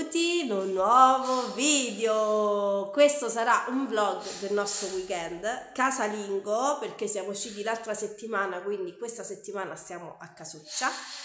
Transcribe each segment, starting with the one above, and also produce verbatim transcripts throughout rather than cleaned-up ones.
benvenuti in un nuovo video. Questo sarà un vlog del nostro weekend casalingo, perché siamo usciti l'altra settimana, quindi questa settimana stiamo a casuccia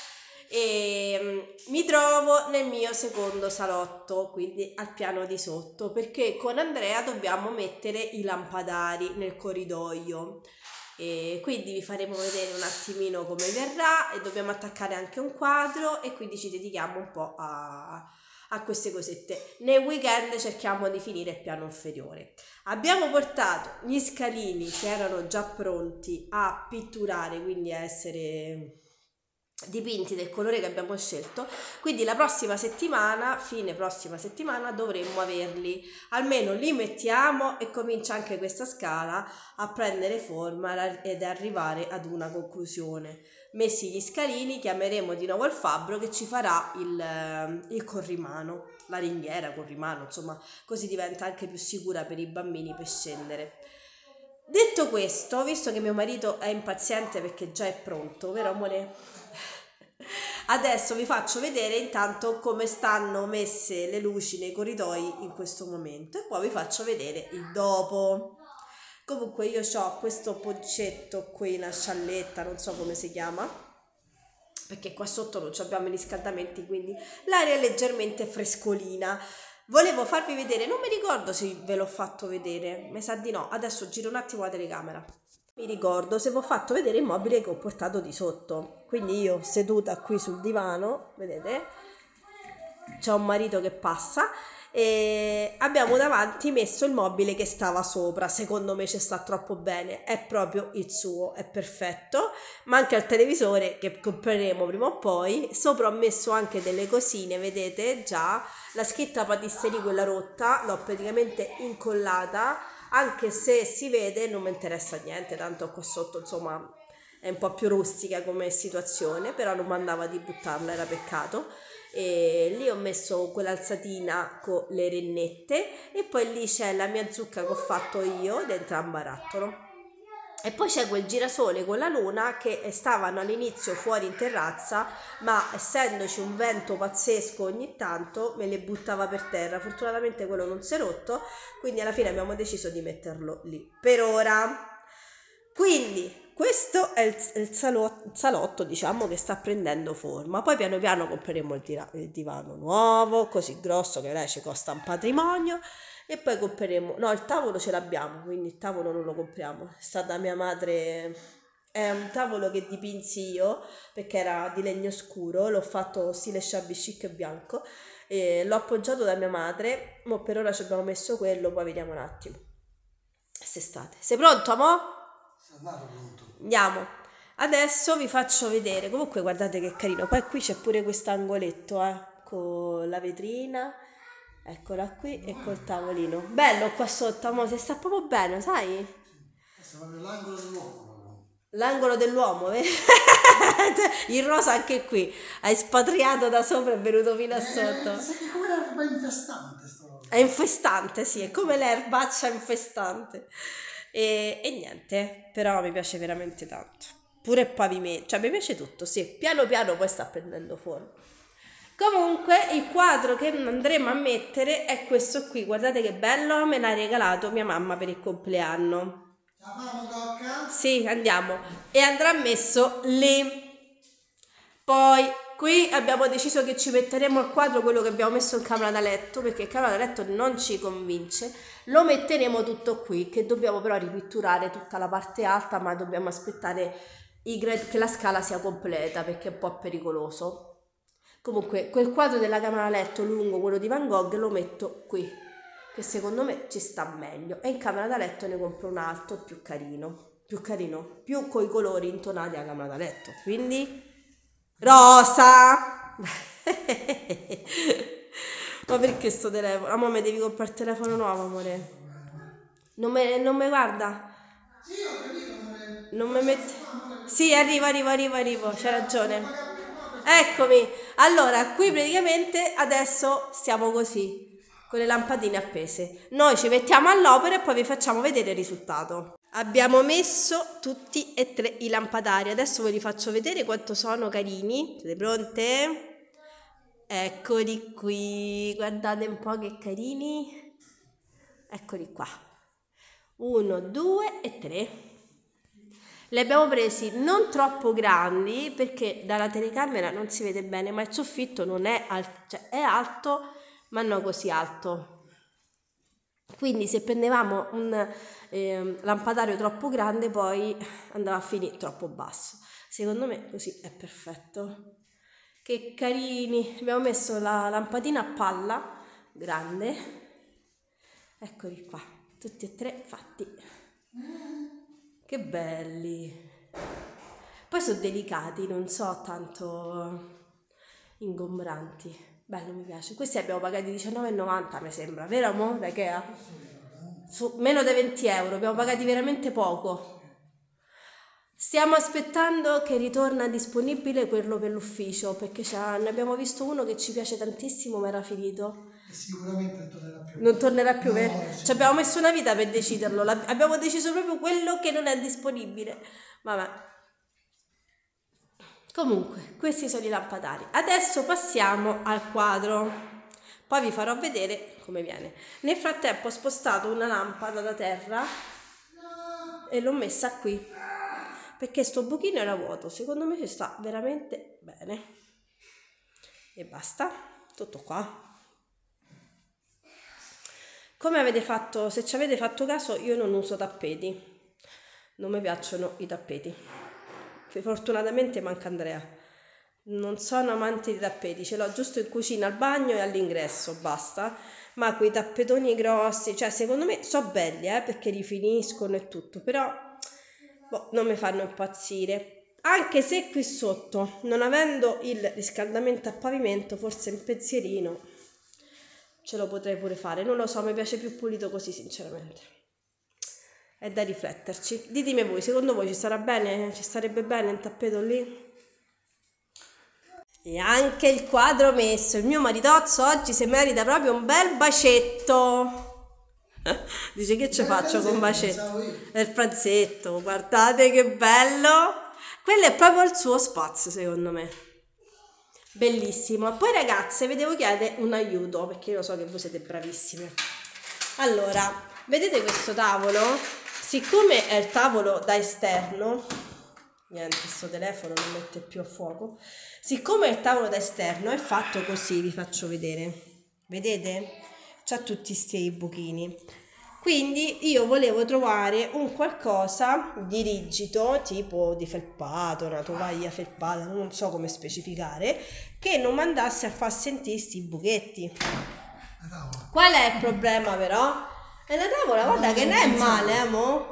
e mi trovo nel mio secondo salotto, quindi al piano di sotto, perché con Andrea dobbiamo mettere i lampadari nel corridoio. E quindi vi faremo vedere un attimino come verrà e dobbiamo attaccare anche un quadro e quindi ci dedichiamo un po' a, a queste cosette. Nel weekend cerchiamo di finire il piano inferiore. Abbiamo portato gli scalini che erano già pronti a pitturare, quindi a essere dipinti del colore che abbiamo scelto, quindi la prossima settimana, fine prossima settimana, dovremmo averli, almeno li mettiamo e comincia anche questa scala a prendere forma ed arrivare ad una conclusione. Messi gli scalini, chiameremo di nuovo il fabbro che ci farà il, il corrimano, la ringhiera, corrimano, insomma, così diventa anche più sicura per i bambini per scendere. Detto questo, visto che mio marito è impaziente perché già è pronto, vero amore? Adesso vi faccio vedere intanto come stanno messe le luci nei corridoi in questo momento e poi vi faccio vedere il dopo. Comunque io ho questo poggetto qui, una scialletta, non so come si chiama, perché qua sotto non abbiamo i riscaldamenti, quindi l'aria è leggermente frescolina. Volevo farvi vedere, non mi ricordo se ve l'ho fatto vedere, mi sa di no. Adesso giro un attimo la telecamera. Mi ricordo se vi ho fatto vedere il mobile che ho portato di sotto. Quindi io seduta qui sul divano, vedete, c'è un marito che passa e abbiamo davanti messo il mobile che stava sopra. Secondo me ci sta troppo bene, è proprio il suo, è perfetto. Ma anche al televisore che compreremo prima o poi. Sopra ho messo anche delle cosine, vedete già la scritta patisserie, quella rotta, l'ho praticamente incollata, anche se si vede non mi interessa niente, tanto qua sotto insomma è un po' più rustica come situazione, però non mandava di buttarla, era peccato. E lì ho messo quell'alzatina con le rennette e poi lì c'è la mia zucca che ho fatto io dentro un barattolo. E poi c'è quel girasole con la luna che stavano all'inizio fuori in terrazza, ma essendoci un vento pazzesco ogni tanto me le buttava per terra. Fortunatamente quello non si è rotto, quindi alla fine abbiamo deciso di metterlo lì per ora. Quindi questo è il, il, salotto, il salotto, diciamo, che sta prendendo forma. Poi piano piano compreremo il, tira, il divano nuovo, così grosso che lei ci costa un patrimonio. E poi compreremo, no, il tavolo ce l'abbiamo, quindi il tavolo non lo compriamo, è stata mia madre, è un tavolo che dipinsi io perché era di legno scuro, l'ho fatto stile shabby chic e bianco e l'ho appoggiato da mia madre, ma per ora ci abbiamo messo quello, poi vediamo un attimo quest'estate. Sei pronto, amò? Sono pronto. Andiamo. Adesso vi faccio vedere, comunque guardate che carino, poi qui c'è pure quest'angoletto eh, con la vetrina. Eccola qui e col tavolino. Bello qua sotto, amore, si sta proprio bene, sai? Questo è proprio l'angolo dell'uomo. L'angolo dell'uomo, vedi? Il rosa anche qui. Hai spatriato da sopra e è venuto fino a sotto. Eh, sai che come l'erba infestante sto. È infestante, sì, è come l'erbaccia infestante. E, e niente, però mi piace veramente tanto. Pure il pavimento, cioè mi piace tutto, sì. Piano piano poi sta prendendo forma. Comunque il quadro che andremo a mettere è questo qui, guardate che bello, me l'ha regalato mia mamma per il compleanno. Andiamo, Cocca? Sì, andiamo. E andrà messo lì. Poi qui abbiamo deciso che ci metteremo il quadro, quello che abbiamo messo in camera da letto, perché il camera da letto non ci convince. Lo metteremo tutto qui, che dobbiamo però ripitturare tutta la parte alta, ma dobbiamo aspettare che la scala sia completa, perché è un po' pericoloso. Comunque quel quadro della camera da letto lungo, quello di Van Gogh, lo metto qui, che secondo me ci sta meglio, e in camera da letto ne compro un altro più carino, più carino, più coi colori intonati alla camera da letto, quindi rosa. Ma perché sto telefono? Amore, mi devi comprare il telefono nuovo, amore. Non me, non me guarda? Sì, ho capito, amore. Non mi metti... Sì, arrivo, arrivo, arrivo, arrivo, c'hai ragione. Eccomi. Allora, qui praticamente adesso stiamo così, con le lampadine appese. Noi ci mettiamo all'opera e poi vi facciamo vedere il risultato. Abbiamo messo tutti e tre i lampadari. Adesso ve li faccio vedere quanto sono carini. Siete pronte? Eccoli qui, guardate un po' che carini. Eccoli qua. Uno, due e tre. Li abbiamo presi non troppo grandi perché dalla telecamera non si vede bene, ma il soffitto non è alto, cioè è alto, ma non così alto. Quindi se prendevamo un eh, lampadario troppo grande poi andava a finire troppo basso. Secondo me così è perfetto. Che carini, abbiamo messo la lampadina a palla grande, eccoli qua, tutti e tre fatti, che belli. Poi sono delicati, non so tanto ingombranti. Bello, mi piace. Questi abbiamo pagati diciannove e novanta mi sembra, vero mo? Da Ikea? Su, meno di venti euro, abbiamo pagati veramente poco. Stiamo aspettando che ritorna disponibile quello per l'ufficio, perché ne abbiamo visto uno che ci piace tantissimo ma era finito. Sicuramente non tornerà più. Non tornerà più, No, vero? sì. Ci abbiamo messo una vita per deciderlo, L'ab- abbiamo deciso proprio quello che non è disponibile. Vabbè. Comunque, questi sono i lampadari. Adesso passiamo al quadro. Poi vi farò vedere come viene. Nel frattempo ho spostato una lampada da terra e l'ho messa qui. Perché sto buchino era vuoto, secondo me ci sta veramente bene. E basta, tutto qua. Come avete fatto, se ci avete fatto caso, io non uso tappeti. Non mi piacciono i tappeti. Fortunatamente manca Andrea. Non sono amante di tappeti, ce l'ho giusto in cucina, al bagno e all'ingresso, basta. Ma quei tappetoni grossi, cioè secondo me sono belli, eh, perché rifiniscono e tutto, però boh, non mi fanno impazzire. Anche se qui sotto, non avendo il riscaldamento a pavimento, forse un pensierino ce lo potrei pure fare. Non lo so, mi piace più pulito così, sinceramente. È da rifletterci. Ditemi voi, secondo voi ci sarà bene? Ci starebbe bene un tappeto lì? E anche il quadro messo. Il mio maritozzo oggi si merita proprio un bel bacetto. Dice che ci faccio con bacetto? È il pranzetto, guardate che bello. Quello è proprio il suo spazio, secondo me. Bellissimo. Poi ragazze, vi devo chiedere un aiuto, perché io so che voi siete bravissime. Allora, vedete questo tavolo? Siccome è il tavolo da esterno, niente, questo telefono non mette più a fuoco. Siccome il tavolo da esterno è fatto così, vi faccio vedere. Vedete? C'ha tutti sti buchini. Quindi io volevo trovare un qualcosa di rigido, tipo di felpato, una tovaglia felpata, non so come specificare, che non mandasse a far sentire sti buchetti. Qual è il problema però? È la tavola, guarda che non è male, eh, mo?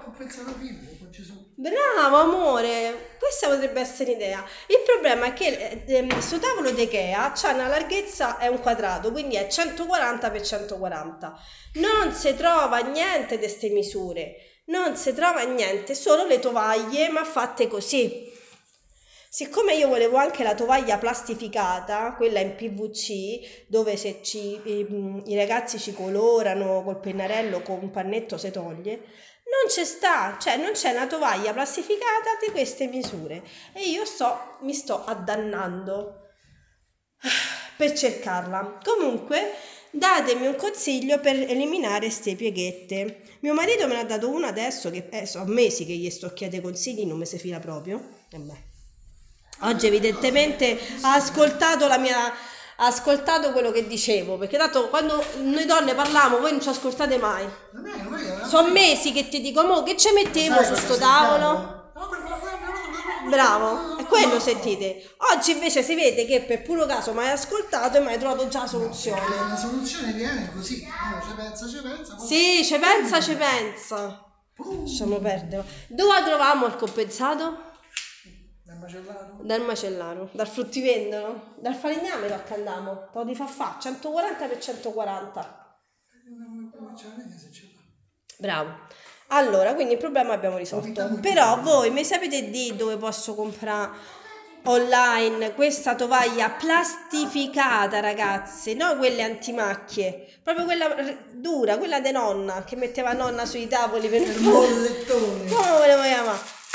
Bravo amore, questa potrebbe essere un'idea. Il problema è che questo eh, tavolo di Ikea ha una larghezza, è un quadrato, quindi è centoquaranta per centoquaranta. Non si trova niente di queste misure, non si trova niente, solo le tovaglie, ma fatte così. Siccome io volevo anche la tovaglia plastificata, quella in P V C, dove se ci, i, i ragazzi ci colorano col pennarello, con un pannetto si toglie, non c'è sta, cioè non c'è una tovaglia plastificata di queste misure e io sto, mi sto addannando per cercarla. Comunque datemi un consiglio per eliminare ste pieghette. Mio marito me ne ha dato una adesso che eh, sono mesi che gli sto chiedendo consigli, non mi si fila proprio. E beh. Oggi evidentemente ha ascoltato la mia ha ascoltato quello che dicevo, perché tanto quando noi donne parliamo voi non ci ascoltate mai. Sono mesi che ti dico, mo che ci mettiamo su sto tavolo? Bravo, è quello sentite. Oggi invece si vede che per puro caso mi hai ascoltato e mi hai trovato già la soluzione. La soluzione viene così, no, ci pensa, ci pensa. Sì, ci pensa, ci pensa. Lasciamo perdere. Dove troviamo il compensato? Dal macellaro? Dal macellaro, dal fruttivendolo, dal falegname lo andiamo, poi di fa fa centoquaranta per centoquaranta. Bravo. Allora, quindi il problema abbiamo risolto. Però voi mi sapete dire dove posso comprare online questa tovaglia plastificata, ragazze, no quelle antimacchie, proprio quella dura, quella de nonna che metteva nonna sui tavoli per il mollettone. come volevo chiamare?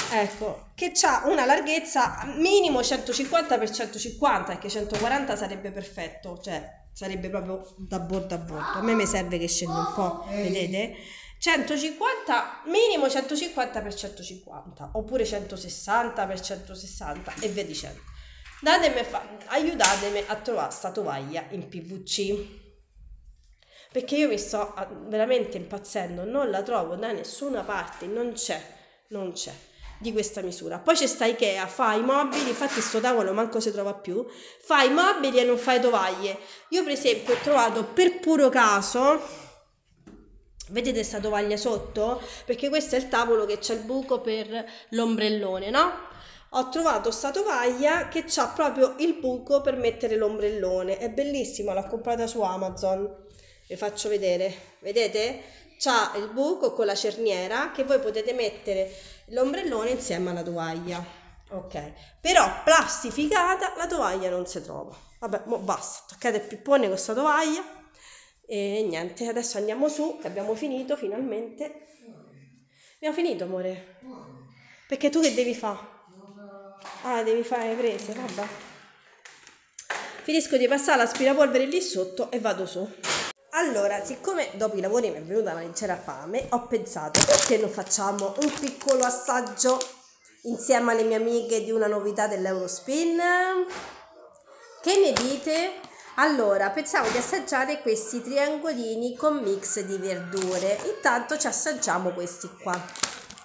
ecco, che ha una larghezza minimo centocinquanta per centocinquanta, perché centoquaranta sarebbe perfetto, cioè sarebbe proprio da bordo a bordo. A me mi serve che scende un po', vedete? centocinquanta, minimo centocinquanta per centocinquanta, oppure centosessanta per centosessanta e via dicendo. Datemi, aiutatemi a trovare sta tovaglia in P V C, perché io mi sto veramente impazzendo, non la trovo da nessuna parte, non c'è, non c'è di questa misura. Poi c'è sta Ikea, fa i mobili, infatti sto tavolo manco si trova più, fa i mobili e non fa i tovaglie. Io per esempio ho trovato per puro caso, vedete sta tovaglia sotto? Perché questo è il tavolo che c'è il buco per l'ombrellone, no? Ho trovato sta tovaglia che c'ha proprio il buco per mettere l'ombrellone, è bellissima, l'ho comprata su Amazon, vi faccio vedere, vedete? C'ha il buco con la cerniera che voi potete mettere l'ombrellone insieme alla tovaglia, ok? Però plastificata la tovaglia non si trova, vabbè, mo basta, toccate il pippone con sta tovaglia e niente, adesso andiamo su che abbiamo finito finalmente. Abbiamo finito, amore? Perché tu che devi fare? Ah, devi fare le prese, vabbè. Finisco di passare l'aspirapolvere lì sotto e vado su. Allora, siccome dopo i lavori mi è venuta una leggera fame, ho pensato perché non facciamo un piccolo assaggio insieme alle mie amiche di una novità dell'Eurospin? Che ne dite? Allora, pensavo di assaggiare questi triangolini con mix di verdure. Intanto ci assaggiamo questi qua.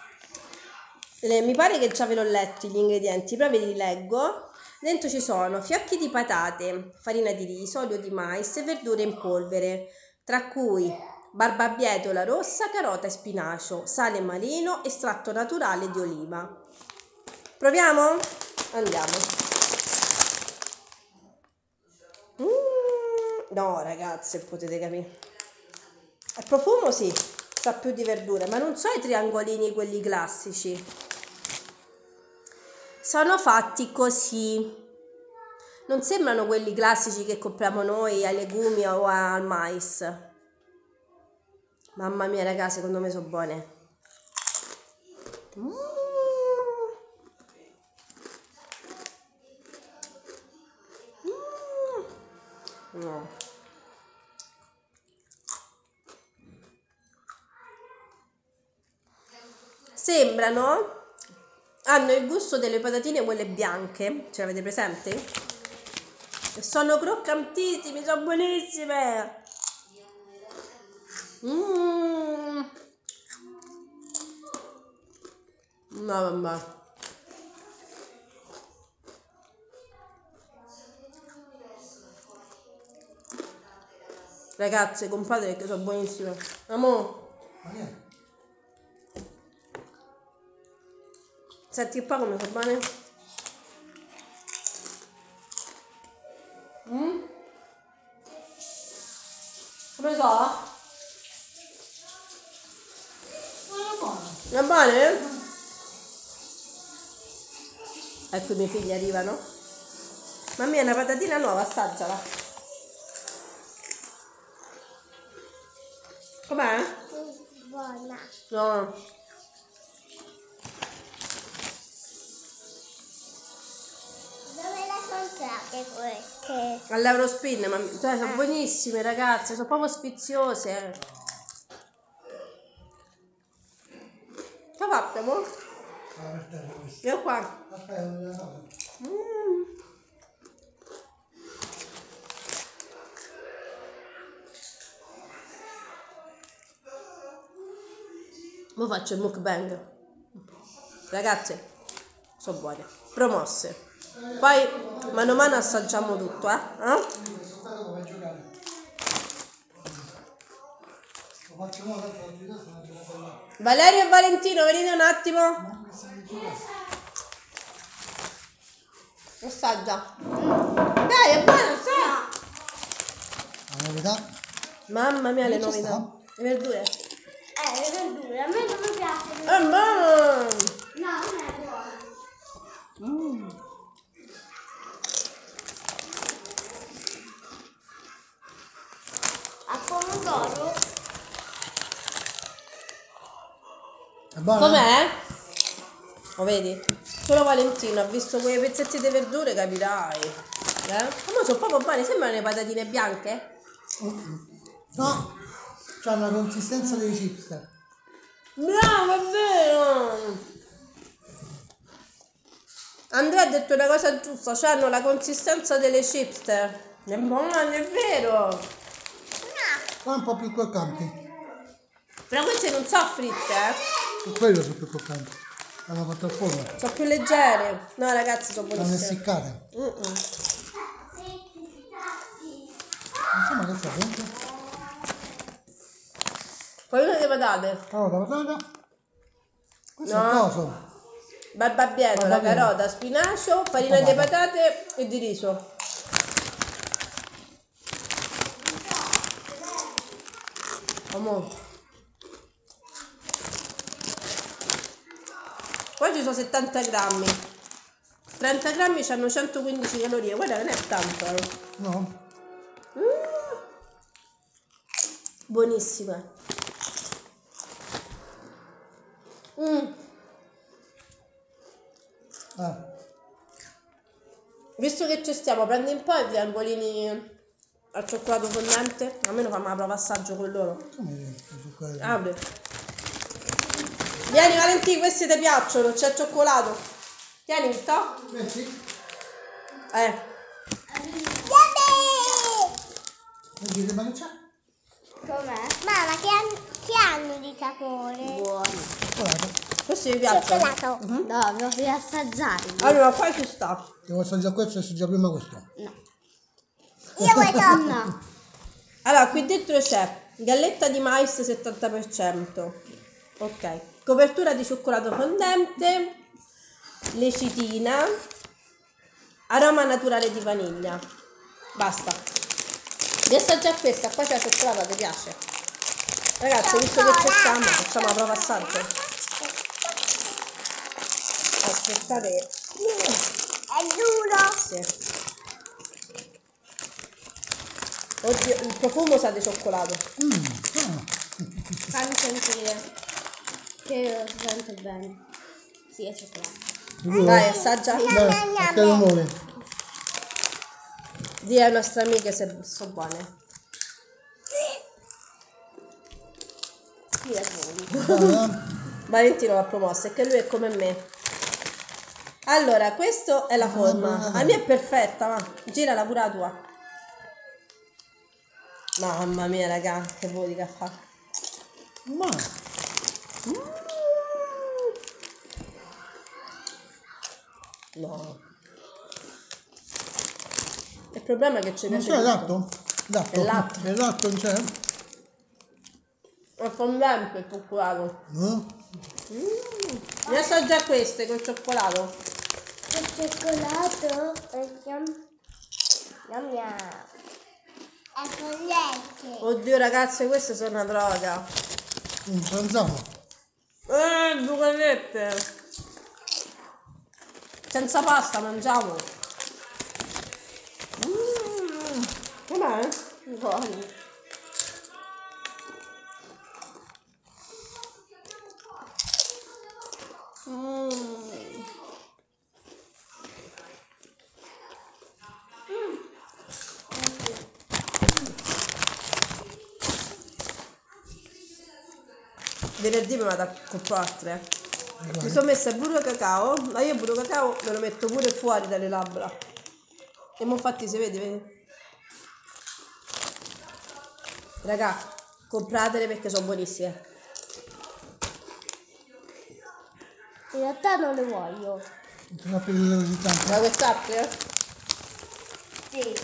Mi pare che già ve l'ho letti gli ingredienti, però ve li leggo. Dentro ci sono fiocchi di patate, farina di riso, olio di mais e verdure in polvere, tra cui barbabietola rossa, carota e spinacio, sale marino, estratto naturale di oliva. Proviamo? Andiamo. Mm, no ragazze, potete capire. Il profumo sì, sa più di verdure, ma non so i triangolini quelli classici. Sono fatti così, non sembrano quelli classici che compriamo noi ai legumi o al mais. Mamma mia ragazzi, secondo me sono buone. Mm. Mm. No. Sembrano, hanno il gusto delle patatine quelle bianche, ce l'avete presente? Sono croccantissime, sono buonissime. Mm. No, mamma. Ragazze, comprate perché sono buonissime. Amore. Senti qua come fa bene? Mm? Come so? Va bene? Ecco i miei figli arrivano. Mamma, è una patatina nuova, assaggiala. Com'è? Buona. No. Queste all'Eurospin, ma cioè, sono eh. buonissime ragazze, sono proprio sfiziose. Che ho fatto, amore? Io qua. Mm. Mo faccio il mukbang. Ragazze, sono buone, promosse. Poi mano a mano assaggiamo tutto, eh? eh? Valerio e Valentino, venite un attimo. Assaggia. Dai, è buono, sai? La novità? Mamma mia, le novità. Le verdure. Eh, le verdure, a me non mi piacciono. È buono! No, non è buono. Mm. A pomodoro? È buono? Com'è? Lo vedi? Solo Valentino ha visto quei pezzetti di verdure, capirai. Eh? Ma sono proprio buone, sembrano le patatine bianche? No, c'ha una consistenza dei chipster. Bravo, è vero! Andrea ha detto una cosa giusta, cioè hanno la consistenza delle chipster. È buono, è vero! Sono un po' più croccanti. Però queste non sono fritte, eh? Per quello sono più croccanti. Hanno fatto il forno. Sono più leggere. No, ragazzi, sono Sono buonissime. essiccate. Mm-mm. Insomma, che sai? Dentro? Poi una di patate. Allora, la patata. Questo No. è coso. Barbabietola, Barbabietola. carota, spinacio, farina di patate e di riso. Amore. Poi ci sono settanta grammi. trenta grammi hanno centoquindici calorie. Guarda che non è tanto. Eh. No? Mm. Buonissime. Mm. Ah. Visto che ci stiamo, prendi un po' i triangolini al cioccolato fondente. Almeno fammi una prova assaggio con loro. Come cioccolato? Apri. Vieni Valentino, questi ti piacciono, c'è il cioccolato. Tieni il to. Eh sì. Eh. Vedi ma che c'è? Com'è? Mamma, che, han- che hanno di sapore? Buoni. Cioccolato. Questi mi piacciono. Cioccolato. Mhm. No, devo assaggiarli. Allora, qua ci sta. Devo assaggiare questo e assaggiare prima questo. Io voglio no. Allora, qui dentro c'è galletta di mais settanta per cento. Ok. Copertura di cioccolato fondente. Lecitina. Aroma naturale di vaniglia. Basta. Devi assaggiare questa. Qua c'è la cioccolata, ti piace? Ragazzi, visto che ci stiamo, facciamo la prova assaggio. Aspettate. È duro. Sì. Oddio, il profumo sa di cioccolato. Mmm, buono. Fammi sentire. Che si sente bene. Sì, è cioccolato. Sicuro? Dai, assaggia. Dai, a che rumore? Dì ai nostri amiche se sono buone. Sì, è buono. Buono, Valentino l'ha promossa, è che lui è come me. Allora, questa è la forma. La mia è perfetta, ma girala pure la tua. Mamma mia, raga, che vuoi che fa? ma No. Il problema è che ci non piace c'è tutto. latte? Latte? È latte. Il latte non c'è? È fondente il cioccolato. No? Mm. Io assaggia queste col cioccolato. Il cioccolato è yum. Yum yum. È follette. Oddio ragazze, queste sono una droga. Non pranziamo. Eh, due gallette. Senza pasta mangiamo. Mm. Com'è? Buoni. Mm. Venerdì mi vado a comprare altre. Mi sono messa il burro cacao, ma io il burro cacao me lo metto pure fuori dalle labbra. E mo infatti si vede, vedi? Raga, compratele perché sono buonissime. In realtà non le voglio. Non ti fa più così tanto. Ma quest'altre? Sì.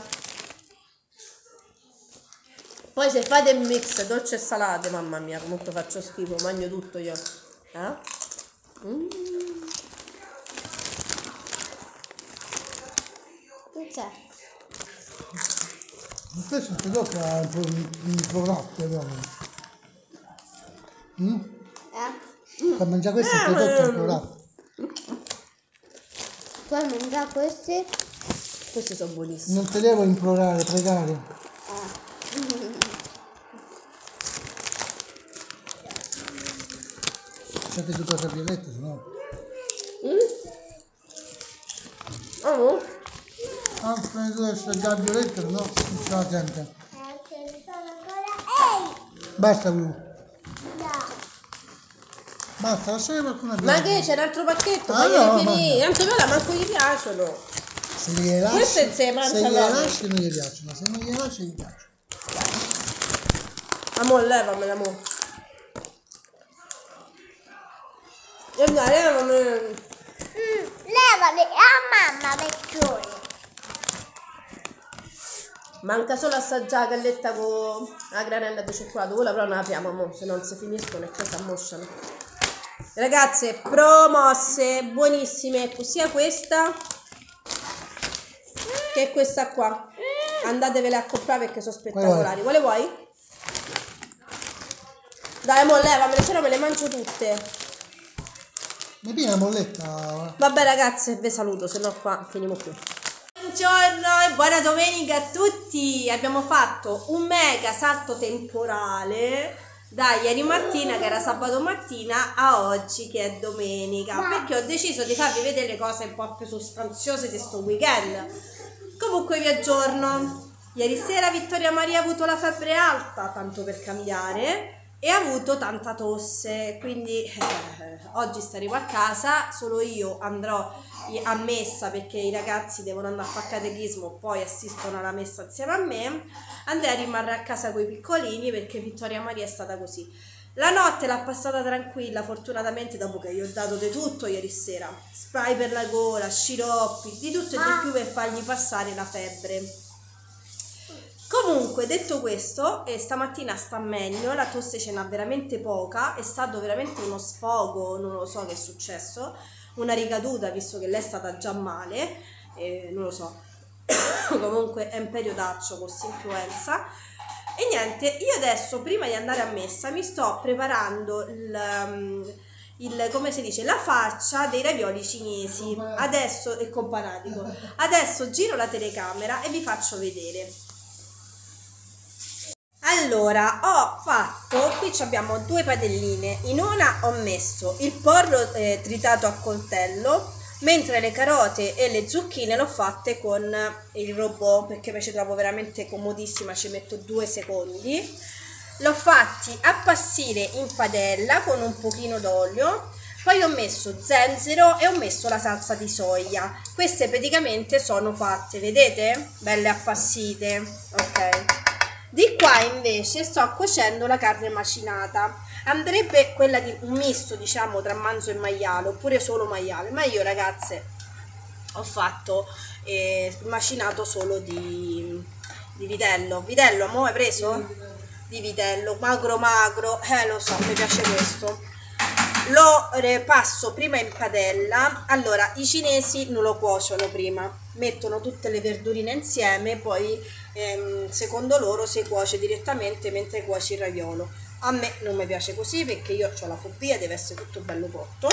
Poi se fate il mix dolce e salate, mamma mia, comunque faccio schifo, mangio tutto io. Eh? Mm. Che c'è? Questo ti tocca un prodotto proprio. Mm? Eh? Per mangiare questo ti tocca il prodotto. Puoi mangiare questi? Questi sono buonissimi. Non ti devo implorare, pregare. Ah. C'è che tu cosa violetta, se no. Oh. Ah, prendi tu assaggiare violetta, no? Non ce la sente. Basta qui. Basta, lasciare qualcuno. Ma che c'è un altro pacchetto? Ah, Faglieli no, finire. ma- Tanto quella manco gli piacciono. Se gliele lasci, Questo è se mangia se gliele proprio. lasci non gli piacciono, se non gliele lasci gli piacciono. Amore, levamela, amore. E dai, levamela. Mm, levali a mamma vecchione. Manca solo assaggiare la galletta con la granella di cioccolato. Quella però non la apriamo, amore, se non si finiscono e poi si ammosciano. Ragazze, promosse, buonissime, sia questa che questa qua. Andatevele a comprare perché sono spettacolari. Quale vuoi? Dai, amore, levamele, se no me le mangio tutte. Mi piena la molletta. Vabbè ragazze, vi saluto, se no qua finiamo qui. Buongiorno e buona domenica a tutti. Abbiamo fatto un mega salto temporale da ieri mattina, che era sabato mattina, a oggi che è domenica, perché ho deciso di farvi vedere le cose un po' più sostanziose di sto weekend. Comunque vi aggiorno. Ieri sera Vittoria Maria ha avuto la febbre alta, tanto per cambiare, e ha avuto tanta tosse, quindi eh, oggi staremo a casa, solo io andrò a messa perché i ragazzi devono andare a fare catechismo, poi assistono alla messa insieme a me. Andrea rimarrà a casa con i piccolini perché Vittoria Maria è stata così. La notte l'ha passata tranquilla, fortunatamente, dopo che gli ho dato di tutto ieri sera, spray per la gola, sciroppi, di tutto e di più per fargli passare la febbre. Comunque, detto questo, eh, stamattina sta meglio, la tosse ce n'ha veramente poca, è stato veramente uno sfogo, non lo so che è successo, una ricaduta visto che lei è stata già male, eh, non lo so, comunque è un periodaccio con influenza. E niente, io adesso prima di andare a messa mi sto preparando il, il come si dice, la faccia dei ravioli cinesi, adesso è companatico, adesso giro la telecamera e vi faccio vedere. Allora, ho fatto, qui abbiamo due padelline, in una ho messo il porro eh, tritato a coltello, mentre le carote e le zucchine l'ho fatte con il robot, perché mi ci trovo veramente comodissima, ci metto due secondi. L'ho fatti appassire in padella con un pochino d'olio, poi ho messo zenzero e ho messo la salsa di soia. Queste praticamente sono fatte, vedete? Belle appassite, ok. Di qua invece sto cuocendo la carne macinata. Andrebbe quella di un misto, diciamo, tra manzo e maiale, oppure solo maiale, ma io ragazze ho fatto eh, macinato solo di, di vitello. Vitello, mo' hai preso? Di vitello, magro magro, eh lo so, mi piace questo. Lo eh, passo prima in padella. Allora, i cinesi non lo cuociono prima, mettono tutte le verdurine insieme, poi ehm, secondo loro si cuoce direttamente mentre cuoci il raviolo. A me non mi piace così perché io ho la fobia, deve essere tutto bello cotto.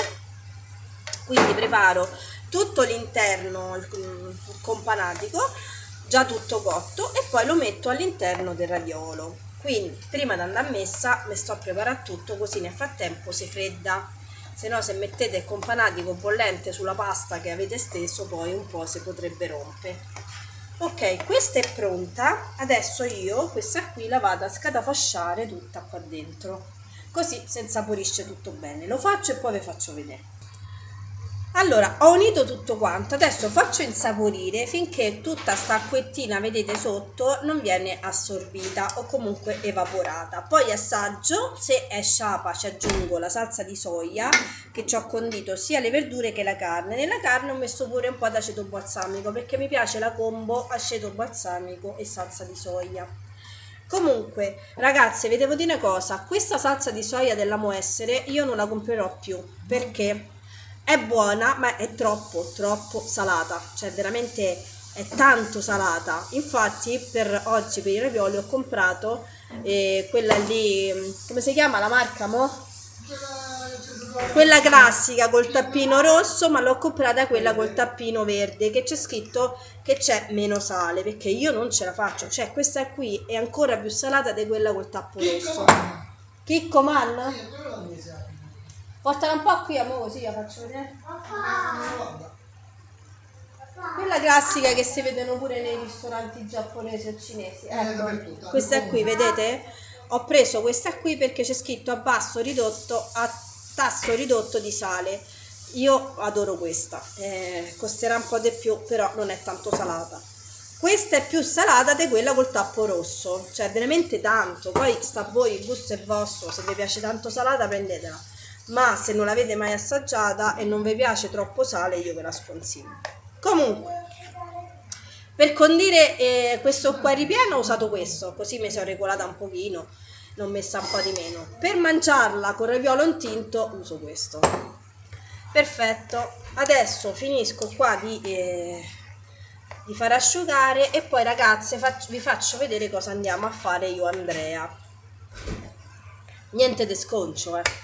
Quindi preparo tutto l'interno, il companatico, già tutto cotto, e poi lo metto all'interno del raviolo. Quindi prima di andare a messa mi sto a preparare tutto, così nel frattempo si fredda, se no se mettete il companatico bollente sulla pasta che avete steso poi un po' si potrebbe rompere. Ok, questa è pronta, adesso io questa qui la vado a scatafasciare tutta qua dentro, così si insaporisce tutto bene. Lo faccio e poi vi faccio vedere. Allora, ho unito tutto quanto, adesso faccio insaporire finché tutta sta acquettina, vedete sotto, non viene assorbita o comunque evaporata. Poi assaggio, se è sciapa ci aggiungo la salsa di soia, che ci ho condito sia le verdure che la carne. Nella carne ho messo pure un po' d'aceto balsamico, perché mi piace la combo aceto balsamico e salsa di soia. Comunque, ragazze, vi devo dire una cosa, questa salsa di soia dell'Amo Essere io non la comprerò più, perché è buona ma è troppo troppo salata, cioè veramente è tanto salata. Infatti per oggi per i ravioli ho comprato eh, quella lì, come si chiama la marca mo? Quella classica col tappino rosso, ma l'ho comprata quella col tappino verde, che c'è scritto che c'è meno sale, perché io non ce la faccio, cioè questa qui è ancora più salata di quella col tappo rosso. Chicco man? Portala un po' qui, amore, così la faccio vedere. Quella quella classica che si vedono pure nei ristoranti giapponesi o cinesi. Ecco, questa qui, vedete? Ho preso questa qui perché c'è scritto a basso ridotto, a tasso ridotto di sale. Io adoro questa, eh, costerà un po' di più, però non è tanto salata. Questa è più salata di quella col tappo rosso, cioè veramente tanto. Poi sta a voi, il gusto è vostro, se vi piace tanto salata prendetela, ma se non l'avete mai assaggiata e non vi piace troppo sale io ve la sconsiglio. Comunque, per condire eh, questo qua ripieno ho usato questo, così mi sono regolata un pochino, l'ho messa un po' di meno. Per mangiarla con raviolo intinto uso questo. Perfetto, adesso finisco qua di... Eh, di far asciugare e poi ragazze faccio, vi faccio vedere cosa andiamo a fare io e Andrea. Niente di sconcio, eh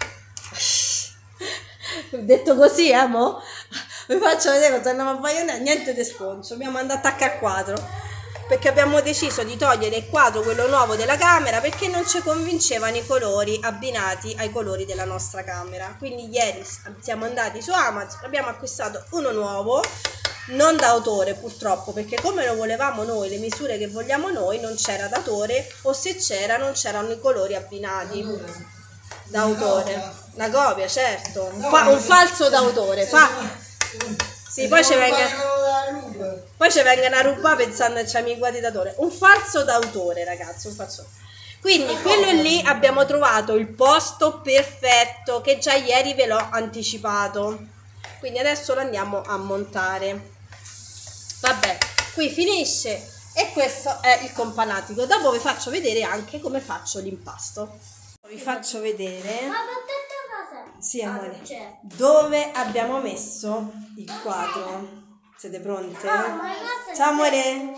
detto così, eh mo vi faccio vedere cosa andiamo a fare. Niente di sconcio, abbiamo andato a attaccare il quadro perché abbiamo deciso di togliere il quadro, quello nuovo della camera, perché non ci convincevano i colori abbinati ai colori della nostra camera. Quindi ieri siamo andati su Amazon, abbiamo acquistato uno nuovo, non da autore purtroppo, perché come lo volevamo noi, le misure che vogliamo noi, non c'era d'autore, o se c'era non c'erano i colori abbinati da autore. Una copia, certo, un, fa un falso d'autore. Fa sì, poi ci vengono poi ci vengono a rubare pensando che c'è i guadi d'autore. Un falso d'autore, ragazzi, un falso. Quindi quello lì abbiamo trovato il posto perfetto, che già ieri ve l'ho anticipato. Quindi adesso lo andiamo a montare. Vabbè, qui finisce e questo è il companatico. Dopo vi faccio vedere anche come faccio l'impasto. Vi faccio vedere, sì amore, dove abbiamo messo il quadro. Siete pronte? Ciao amore.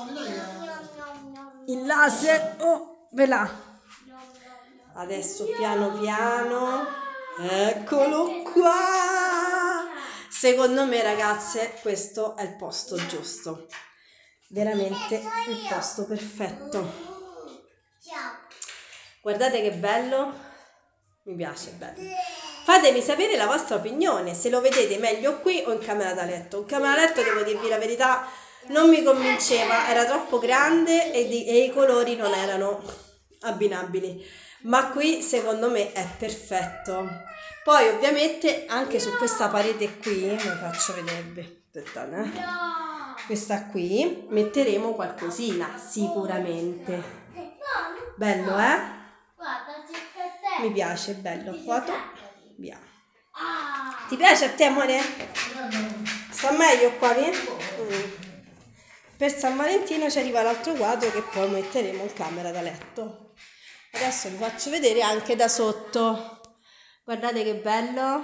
Il laser, oh, ve là. Adesso piano piano, eccolo qua. Secondo me ragazze questo è il posto giusto, veramente il posto perfetto. Guardate che bello, mi piace, bello. Fatemi sapere la vostra opinione, se lo vedete meglio qui o in camera da letto. In camera da letto, devo dirvi la verità, non mi convinceva, era troppo grande e, di, e i colori non erano abbinabili, ma qui secondo me è perfetto. Poi ovviamente anche su questa parete qui, vi faccio vedere, aspettate, eh? Questa qui metteremo qualcosina sicuramente. Bello, eh? Mi piace, bello. Foto, via. Ti piace a te amore? Sta meglio qua, vi? Mm. Per San Valentino ci arriva l'altro quadro che poi metteremo in camera da letto. Adesso vi faccio vedere anche da sotto. Guardate che bello.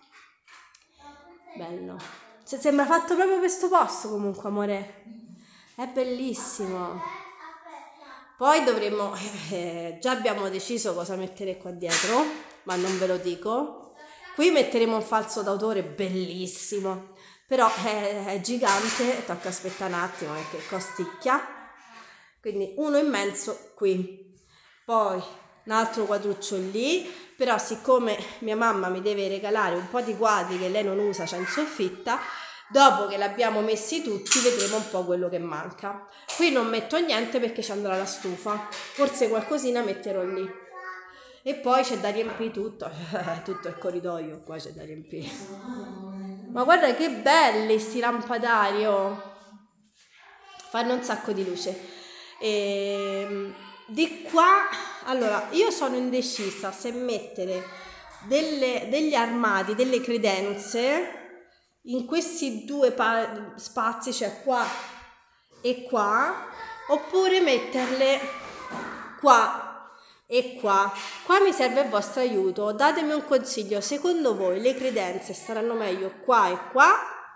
Bello. Se sembra fatto proprio questo posto comunque, amore. È bellissimo. Poi dovremmo, eh, già abbiamo deciso cosa mettere qua dietro, ma non ve lo dico. Qui metteremo un falso d'autore bellissimo, però è, è gigante, tocca aspettare un attimo perché costicchia. Quindi uno immenso qui, poi un altro quadruccio lì, però siccome mia mamma mi deve regalare un po' di quadri che lei non usa, c'è in soffitta, dopo che l'abbiamo messi tutti vedremo un po' quello che manca. Qui non metto niente perché ci andrà la stufa, forse qualcosina metterò lì. E poi c'è da riempire tutto, tutto il corridoio qua c'è da riempire. Ma guarda che belli sti lampadari, oh. Fanno un sacco di luce. E di qua, allora, io sono indecisa se mettere delle, degli armadi, delle credenze in questi due spazi, cioè qua e qua, oppure metterle qua e qua. Qua mi serve il vostro aiuto, datemi un consiglio. Secondo voi le credenze staranno meglio qua e qua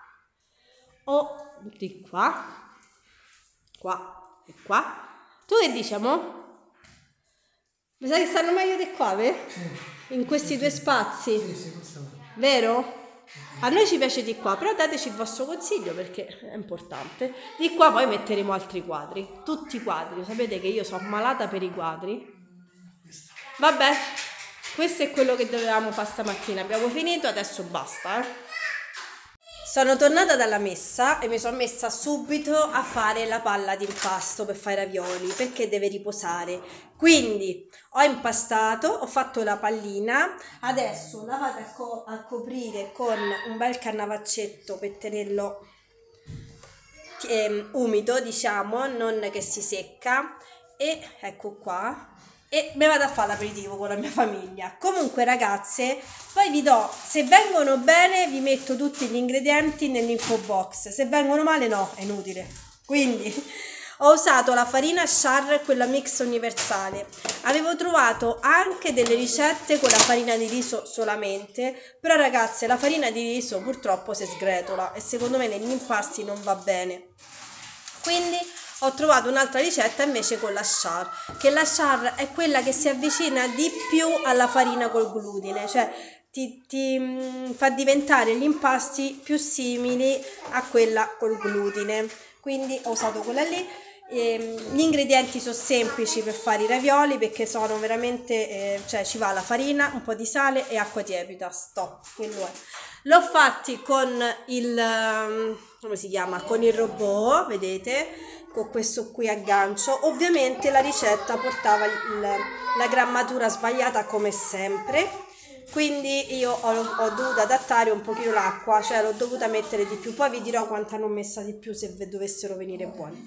o di qua, qua e qua? Tu che dici, amore? Mi sa che stanno meglio di qua, vero? Sì. In questi sì, due spazi? Sì, sì, questo è vero? A noi ci piace di qua, però dateci il vostro consiglio perché è importante. Di qua poi metteremo altri quadri, tutti i quadri. Sapete che io sono malata per i quadri. Vabbè, questo è quello che dovevamo fare stamattina. Abbiamo finito, adesso basta. Eh. Sono tornata dalla messa e mi sono messa subito a fare la palla di impasto per fare i ravioli, perché deve riposare. Quindi ho impastato, ho fatto la pallina, adesso la vado a, co- a coprire con un bel cannavaccetto per tenerlo ehm, umido, diciamo, non che si secca. E ecco qua, e me vado a fare l'aperitivo con la mia famiglia. Comunque ragazze, poi vi do, se vengono bene vi metto tutti gli ingredienti nell'info box, se vengono male no, è inutile. Quindi ho usato la farina Char, quella mix universale. Avevo trovato anche delle ricette con la farina di riso solamente, però ragazze, la farina di riso purtroppo si sgretola e secondo me negli impasti non va bene. Quindi ho trovato un'altra ricetta invece con la Char, che la Char è quella che si avvicina di più alla farina col glutine, cioè ti, ti mh, fa diventare gli impasti più simili a quella col glutine. Quindi ho usato quella lì. E, mh, gli ingredienti sono semplici per fare i ravioli, perché sono veramente, eh, cioè ci va la farina, un po' di sale e acqua tiepida, stop, quello è. L'ho fatti con il, um, come si chiama, con il robot, vedete, con questo qui a gancio. Ovviamente la ricetta portava il, la grammatura sbagliata come sempre, quindi io ho, ho dovuto adattare un pochino l'acqua, cioè l'ho dovuta mettere di più, poi vi dirò quanto hanno messa di più se dovessero venire buoni.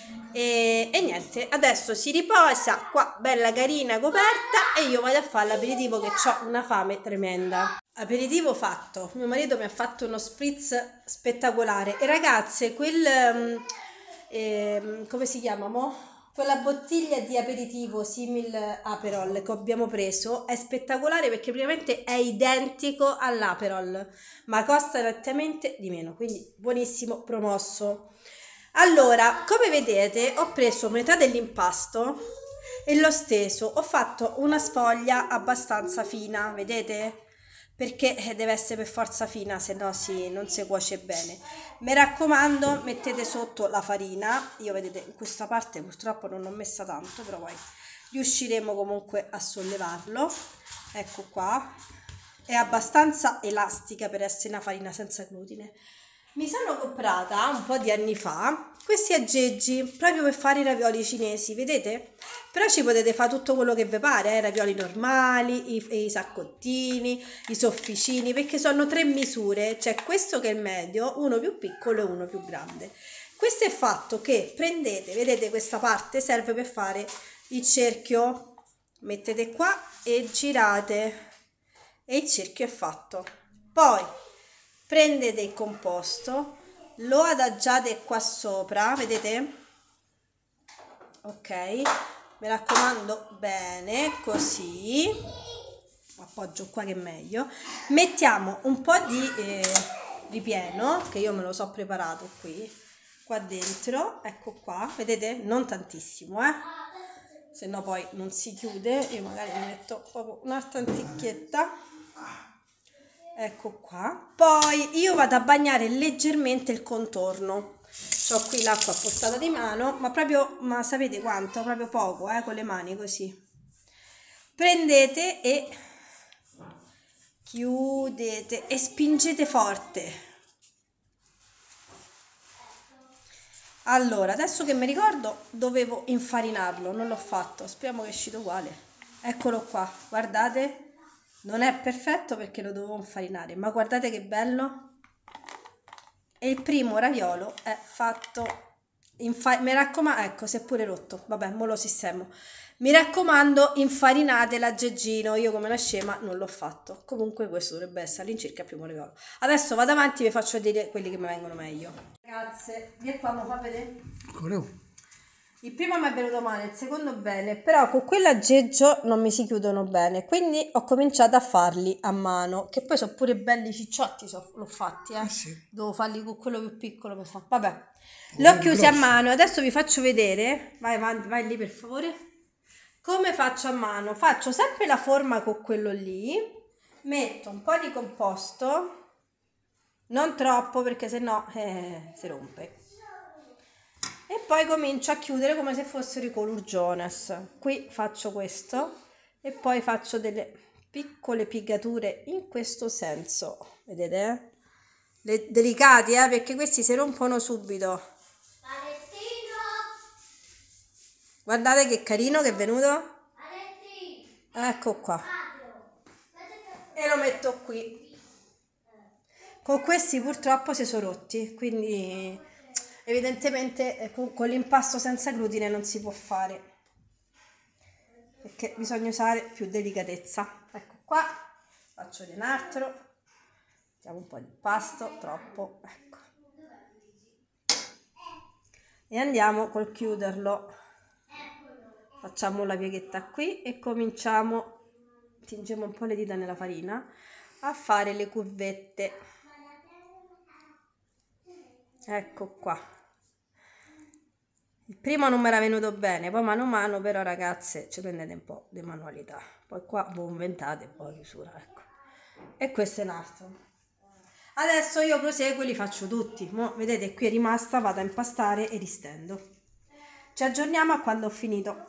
E, e niente, adesso si riposa qua bella carina coperta e io vado a fare l'aperitivo che ho una fame tremenda. Aperitivo fatto, mio marito mi ha fatto uno spritz spettacolare e ragazze quel um, eh, come si chiama mo? Quella bottiglia di aperitivo simil Aperol che abbiamo preso è spettacolare perché praticamente è identico all'Aperol ma costa nettamente di meno, quindi buonissimo, promosso. Allora, come vedete ho preso metà dell'impasto e l'ho steso, ho fatto una sfoglia abbastanza fina, vedete? Perché deve essere per forza fina, se no si, non si cuoce bene. Mi raccomando, mettete sotto la farina, io vedete in questa parte purtroppo non ho messa tanto, però poi riusciremo comunque a sollevarlo. Ecco qua, è abbastanza elastica per essere una farina senza glutine. Mi sono comprata un po' di anni fa questi aggeggi proprio per fare i ravioli cinesi, vedete? Però ci potete fare tutto quello che vi pare, eh? Ravioli normali, i, i saccottini, i sofficini, perché sono tre misure, c'è questo che è il medio, uno più piccolo e uno più grande. Questo è fatto che prendete, vedete questa parte serve per fare il cerchio, mettete qua e girate e il cerchio è fatto. Poi prendete il composto, lo adagiate qua sopra, vedete? Ok, mi raccomando bene, così, appoggio qua che è meglio. Mettiamo un po' di eh, ripieno, che io me lo so preparato qui, qua dentro, ecco qua, vedete? Non tantissimo, eh? Se no poi non si chiude, io magari mi metto proprio un'altra anticchietta. Ecco qua, poi io vado a bagnare leggermente il contorno. Ho qui l'acqua a portata di mano, ma proprio, ma sapete quanto? Proprio poco, eh, con le mani così. Prendete e chiudete e spingete forte. Allora, adesso che mi ricordo, dovevo infarinarlo, non l'ho fatto, speriamo che è uscito uguale. Eccolo qua, guardate. Non è perfetto perché lo dovevo infarinare, ma guardate che bello. E il primo raviolo è fatto. Infa- mi raccomando, ecco, si è pure rotto. Vabbè, mo lo sistemo. Mi raccomando, infarinate l'aggeggino. Io come una scema non l'ho fatto. Comunque questo dovrebbe essere all'incirca il primo raviolo. Adesso vado avanti e vi faccio vedere quelli che mi vengono meglio. Ragazze, vieni qua, mi fa vedere? Il primo mi è venuto male, il secondo bene, però con quell'aggeggio non mi si chiudono bene, quindi ho cominciato a farli a mano, che poi sono pure belli cicciotti, so, l'ho fatti, eh. Eh sì. Devo farli con quello più piccolo, mi fa. Vabbè, li ho chiusi a mano, adesso vi faccio vedere, vai avanti, vai lì per favore, come faccio a mano. Faccio sempre la forma con quello lì, metto un po' di composto, non troppo perché sennò eh, si rompe. E poi comincio a chiudere come se fossero i Color Jonas. Qui faccio questo e poi faccio delle piccole piegature in questo senso, vedete? Le, delicati, eh, perché questi si rompono subito. Guardate che carino che è venuto. Ecco qua. E lo metto qui. Con questi purtroppo si sono rotti, quindi evidentemente con l'impasto senza glutine non si può fare, perché bisogna usare più delicatezza. Ecco qua, faccio un altro, mettiamo un po' di impasto, troppo, ecco. E andiamo col chiuderlo. Facciamo la pieghetta qui e cominciamo, tingiamo un po' le dita nella farina, a fare le curvette. Ecco qua. Il primo non mi era venuto bene, poi mano a mano però ragazze ci prendete un po' di manualità, poi qua voi inventate un po' di misura, ecco. E questo è un altro. Adesso io proseguo e li faccio tutti. Mo, vedete qui è rimasta, vado a impastare e ristendo. Ci aggiorniamo a quando ho finito.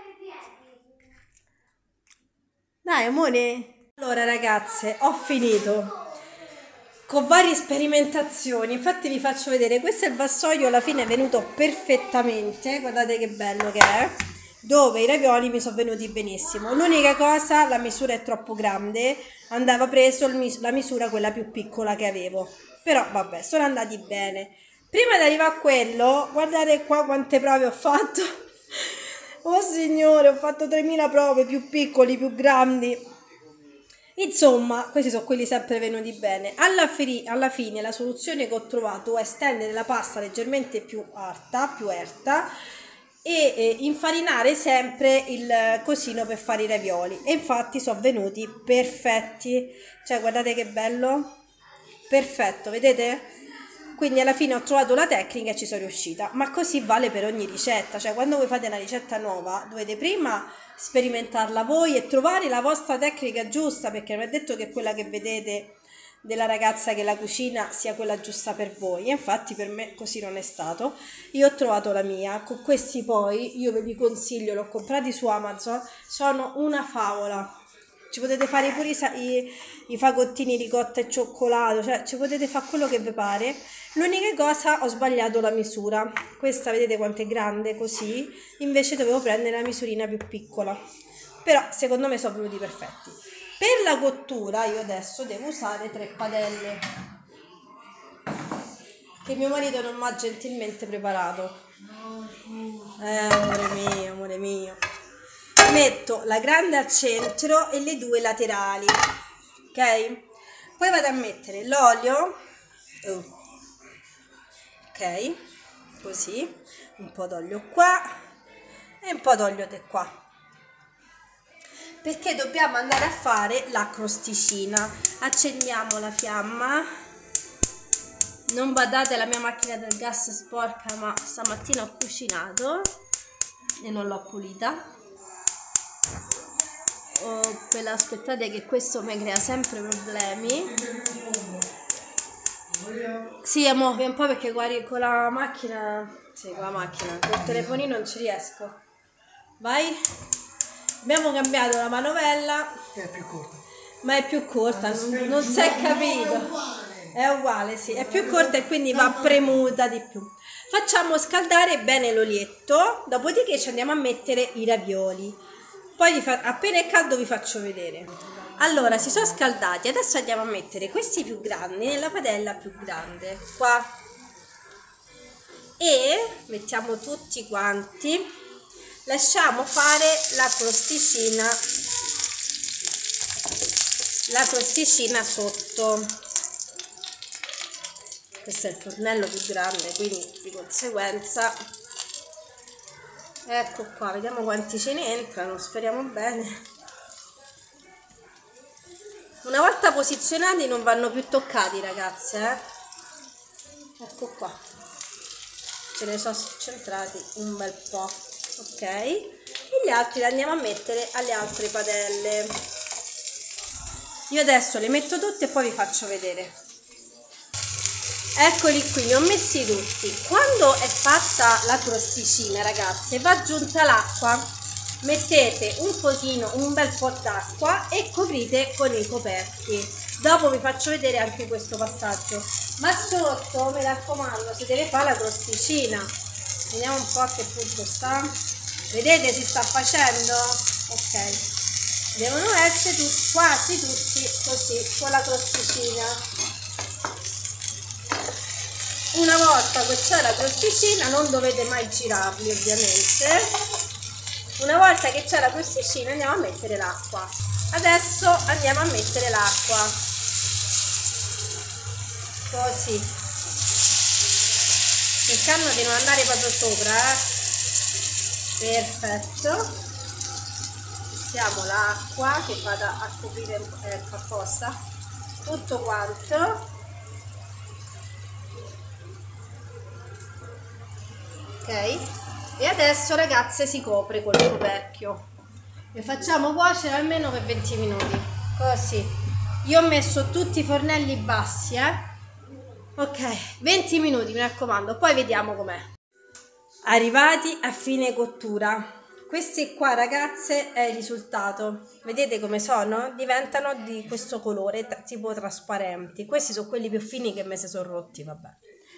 Dai amore. Allora ragazze, ho finito con varie sperimentazioni, infatti vi faccio vedere. Questo è il vassoio, alla fine è venuto perfettamente, guardate che bello che è, dove i ravioli mi sono venuti benissimo. L'unica cosa, la misura è troppo grande, andava preso il mis- la misura quella più piccola che avevo, però vabbè, sono andati bene. Prima di arrivare a quello, guardate qua quante prove ho fatto. Oh signore, ho fatto tremila prove, più piccoli, più grandi. Insomma, questi sono quelli sempre venuti bene. Alla, fri- alla fine la soluzione che ho trovato è stendere la pasta leggermente più alta, più erta, e eh, infarinare sempre il cosino per fare i ravioli. E infatti sono venuti perfetti. Cioè, guardate che bello. Perfetto, vedete? Quindi alla fine ho trovato la tecnica e ci sono riuscita. Ma così vale per ogni ricetta. Cioè, quando voi fate una ricetta nuova, dovete prima sperimentarla voi e trovare la vostra tecnica giusta, perché non è detto che quella che vedete della ragazza che la cucina sia quella giusta per voi. E infatti per me così non è stato. Io ho trovato la mia. Con questi poi io ve li consiglio, l'ho comprati su Amazon, sono una favola. Ci potete fare pure i, i, i fagottini ricotta e cioccolato, cioè ci potete fare quello che vi pare. L'unica cosa, ho sbagliato la misura. Questa vedete quanto è grande, così, invece dovevo prendere la misurina più piccola. Però secondo me sono venuti perfetti. Per la cottura io adesso devo usare tre padelle che mio marito non mi ha gentilmente preparato. Eh, amore mio, amore mio. Metto la grande al centro e le due laterali, ok? Poi vado a mettere l'olio, ok, così, un po' d'olio qua e un po' d'olio di qua, perché dobbiamo andare a fare la crosticina. Accendiamo la fiamma. Non badate, la mia macchina del gas è sporca, ma stamattina ho cucinato e non l'ho pulita. Oh, quella, aspettate che questo mi crea sempre problemi. Sì, amore, un po' perché guardi con la macchina, sì, con la macchina, col telefonino non ci riesco. Vai. Abbiamo cambiato la manovella. È più corta. Ma è più corta, non, non si è capito. È uguale. È uguale, sì, è più corta e quindi va premuta di più. Facciamo scaldare bene l'olietto, dopodiché ci andiamo a mettere i ravioli. Poi fa- appena è caldo vi faccio vedere. Allora, si sono scaldati, adesso andiamo a mettere questi più grandi nella padella più grande, qua. E mettiamo tutti quanti, lasciamo fare la crosticina, la crosticina sotto. Questo è il fornello più grande, quindi di conseguenza... Ecco qua, vediamo quanti ce ne entrano, speriamo bene. Una volta posizionati non vanno più toccati, ragazze, eh? Ecco qua. Ce ne sono centrati un bel po', ok? E gli altri li andiamo a mettere alle altre padelle. Io adesso le metto tutte e poi vi faccio vedere. Eccoli qui, li ho messi tutti. Quando è fatta la crosticina, ragazze, va aggiunta l'acqua mettete un posino, un bel po' d'acqua e coprite con i coperchi. Dopo vi faccio vedere anche questo passaggio, ma sotto mi raccomando si deve fare la crosticina. Vediamo un po' a che punto sta. Vedete, si sta facendo? Ok, devono essere tutti, quasi tutti così, con la crosticina. Una volta che c'è la crosticina non dovete mai girarli, ovviamente. Una volta che c'è la crosticina andiamo a mettere l'acqua. Adesso andiamo a mettere l'acqua così, cercando di non andare proprio sopra, eh. Perfetto, mettiamo l'acqua che vada a coprire eh, apposta tutto quanto. Ok, e adesso ragazze si copre col coperchio e facciamo cuocere almeno per venti minuti, così. Io ho messo tutti i fornelli bassi, eh. Ok, venti minuti, mi raccomando, poi vediamo com'è. Arrivati a fine cottura, questi qua ragazze è il risultato. Vedete come sono? Diventano di questo colore tipo trasparenti. Questi sono quelli più fini che me si sono rotti, vabbè.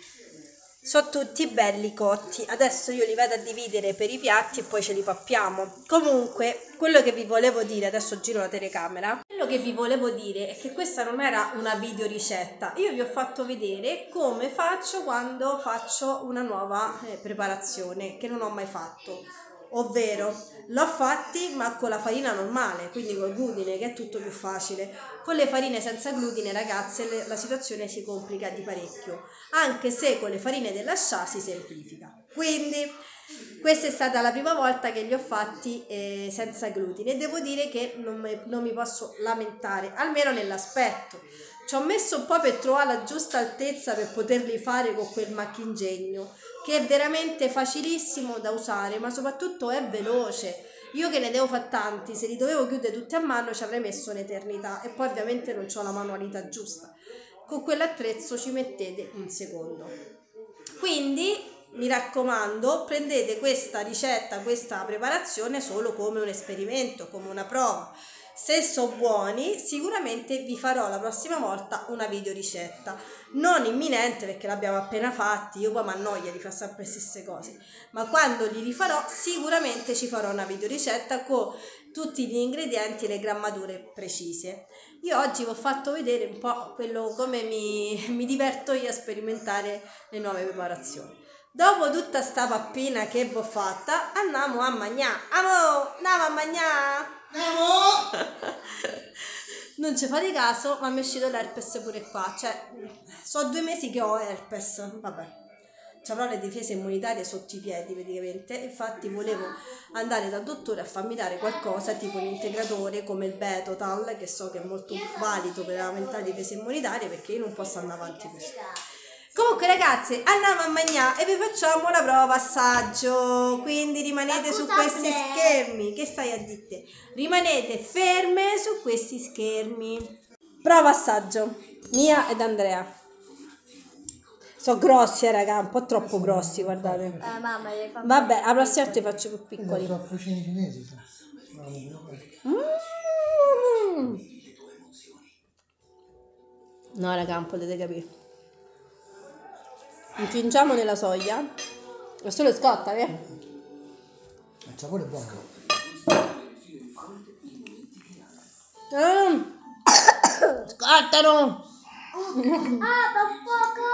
Sono tutti belli cotti. Adesso io li vado a dividere per i piatti e poi ce li pappiamo. Comunque, quello che vi volevo dire, adesso giro la telecamera, quello che vi volevo dire è che questa non era una video ricetta. Io vi ho fatto vedere come faccio quando faccio una nuova eh, preparazione che non ho mai fatto. Ovvero, l'ho fatti ma con la farina normale, quindi col glutine, che è tutto più facile. Con le farine senza glutine, ragazze, le, la situazione si complica di parecchio, anche se con le farine della Scià si semplifica. Quindi questa è stata la prima volta che li ho fatti eh, senza glutine e devo dire che non mi, non mi posso lamentare, almeno nell'aspetto. Ci ho messo un po' per trovare la giusta altezza per poterli fare con quel macchinegno, che è veramente facilissimo da usare, ma soprattutto è veloce. Io che ne devo fare tanti, se li dovevo chiudere tutti a mano ci avrei messo un'eternità e poi ovviamente non ho la manualità giusta. Con quell'attrezzo ci mettete un secondo. Quindi mi raccomando, prendete questa ricetta, questa preparazione solo come un esperimento, come una prova. Se sono buoni, sicuramente vi farò la prossima volta una video ricetta. Non imminente perché l'abbiamo appena fatti, io poi mi annoio di fare sempre le stesse cose. Ma quando li rifarò, sicuramente ci farò una video ricetta con tutti gli ingredienti e le grammature precise. Io oggi vi ho fatto vedere un po' quello come mi, mi diverto io a sperimentare le nuove preparazioni. Dopo tutta sta pappina che vi ho fatta, andiamo a mangiare. Amo, andiamo a mangiare. Andiamo! Non ci fate caso, ma mi è uscito l'herpes pure qua. Cioè, sono due mesi che ho herpes. Vabbè, avrò le difese immunitarie sotto i piedi praticamente. Infatti volevo andare dal dottore a farmi dare qualcosa tipo un integratore come il Betotal, che so che è molto valido per aumentare le difese immunitarie, perché io non posso andare avanti così. Comunque ragazzi, andiamo a mangiare e vi facciamo la prova assaggio, quindi rimanete su questi schermi. Che stai a dire? Rimanete ferme su questi schermi. Prova assaggio, mia ed Andrea. Sono grossi, eh, raga, un po' troppo grossi, guardate. Eh, mamma, devi fare. Vabbè, la prossima volta ti faccio più piccoli. Sono cucine cinesi. Mm. No, raga, non potete capire. Incingiamo nella soglia. È solo scotta, eh? Il sapore è buono. Mm. Scottano! Ah, per poco!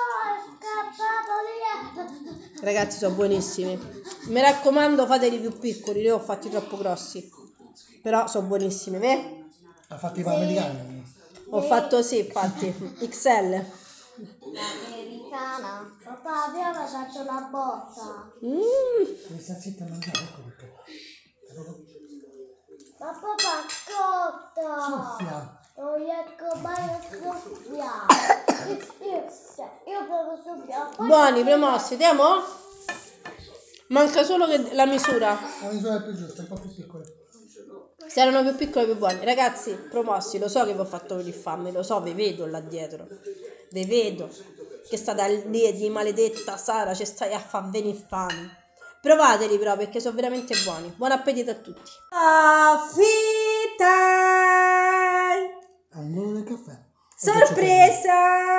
Scappato via! Ragazzi, sono buonissimi. Mi raccomando, fateli più piccoli. Io ho fatti troppo grossi. Però sono buonissimi, vero? Ha fatto i parmigiani. Ho fatto sì, infatti. X L. Americana. Papà, abbiamo fatto la botta. Mm. Devi stare zitta a mangiare, ecco perché. Papà, paccotta. Soffia. Non riesco mai a soffiare. Io provo a soffiare. Buoni, promossi, andiamo? Manca solo che la misura. La misura è più giusta, un po' più piccola. Se erano più piccoli più buoni. Ragazzi, promossi, lo so che vi ho fatto venire fame, lo so, vi vedo là dietro. Vi vedo che state lì di maledetta Sara, ci stai a far venire fame. Provateli però perché sono veramente buoni. Buon appetito a tutti. Coffee time! Angolo del caffè. Sorpresa!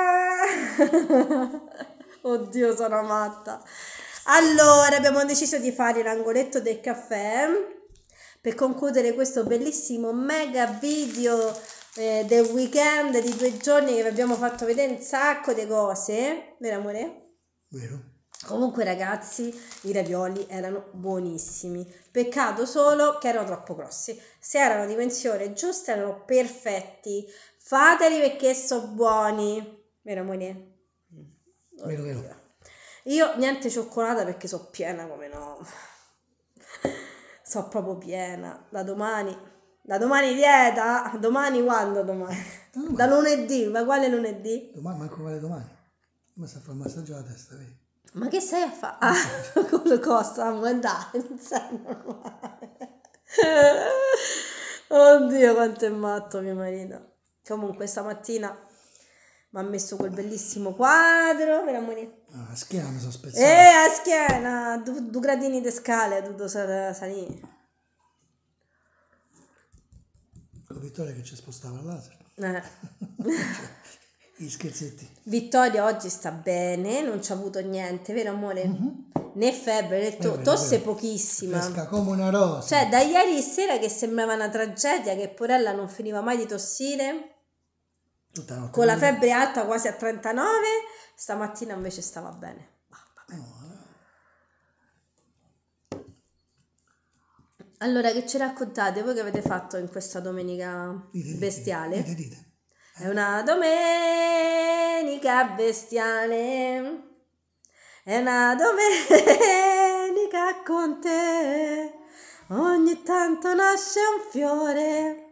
Oddio, sono matta. Allora, abbiamo deciso di fare l'angoletto del caffè per concludere questo bellissimo mega video eh, del weekend di due giorni che vi abbiamo fatto vedere un sacco di cose. Vero amore? Vero? Comunque ragazzi, i ravioli erano buonissimi, peccato solo che erano troppo grossi. Se erano dimensione giusta erano perfetti. Fateli perché sono buoni, vero amore? Vero, vero. Io niente cioccolata perché sono piena come no. Sono proprio piena. Da domani, da domani dieta? Domani quando domani? Domani. Da lunedì, ma quale lunedì? Domani, manco quale domani. Come sta a fare il massaggio alla testa, vedi? Ma che stai a fare? Ah, come costa? Ma dai, non sei normale. Oddio, quanto è matto mio marito. Comunque stamattina mi ha messo quel bellissimo quadro per amore. Ah, a schiena mi sono spezzato. Eh, a schiena, due du gradini di scale, dovuto salire. Con Vittoria che ci spostava al laser. Eh. I scherzetti. Vittoria oggi sta bene, non ci ha avuto niente, vero amore? Mhm. Né febbre né to- vero, tosse è vero. pochissima. Fresca come una rosa. Cioè, da ieri sera che sembrava una tragedia, che porella non finiva mai di tossire, Tutta notte. con la febbre alta quasi a trentanove, stamattina invece stava bene. No, Allora, che ci raccontate? Voi che avete fatto in questa domenica dite, dite, bestiale? Dite, dite. È una domenica bestiale, è una domenica con te, ogni tanto nasce un fiore.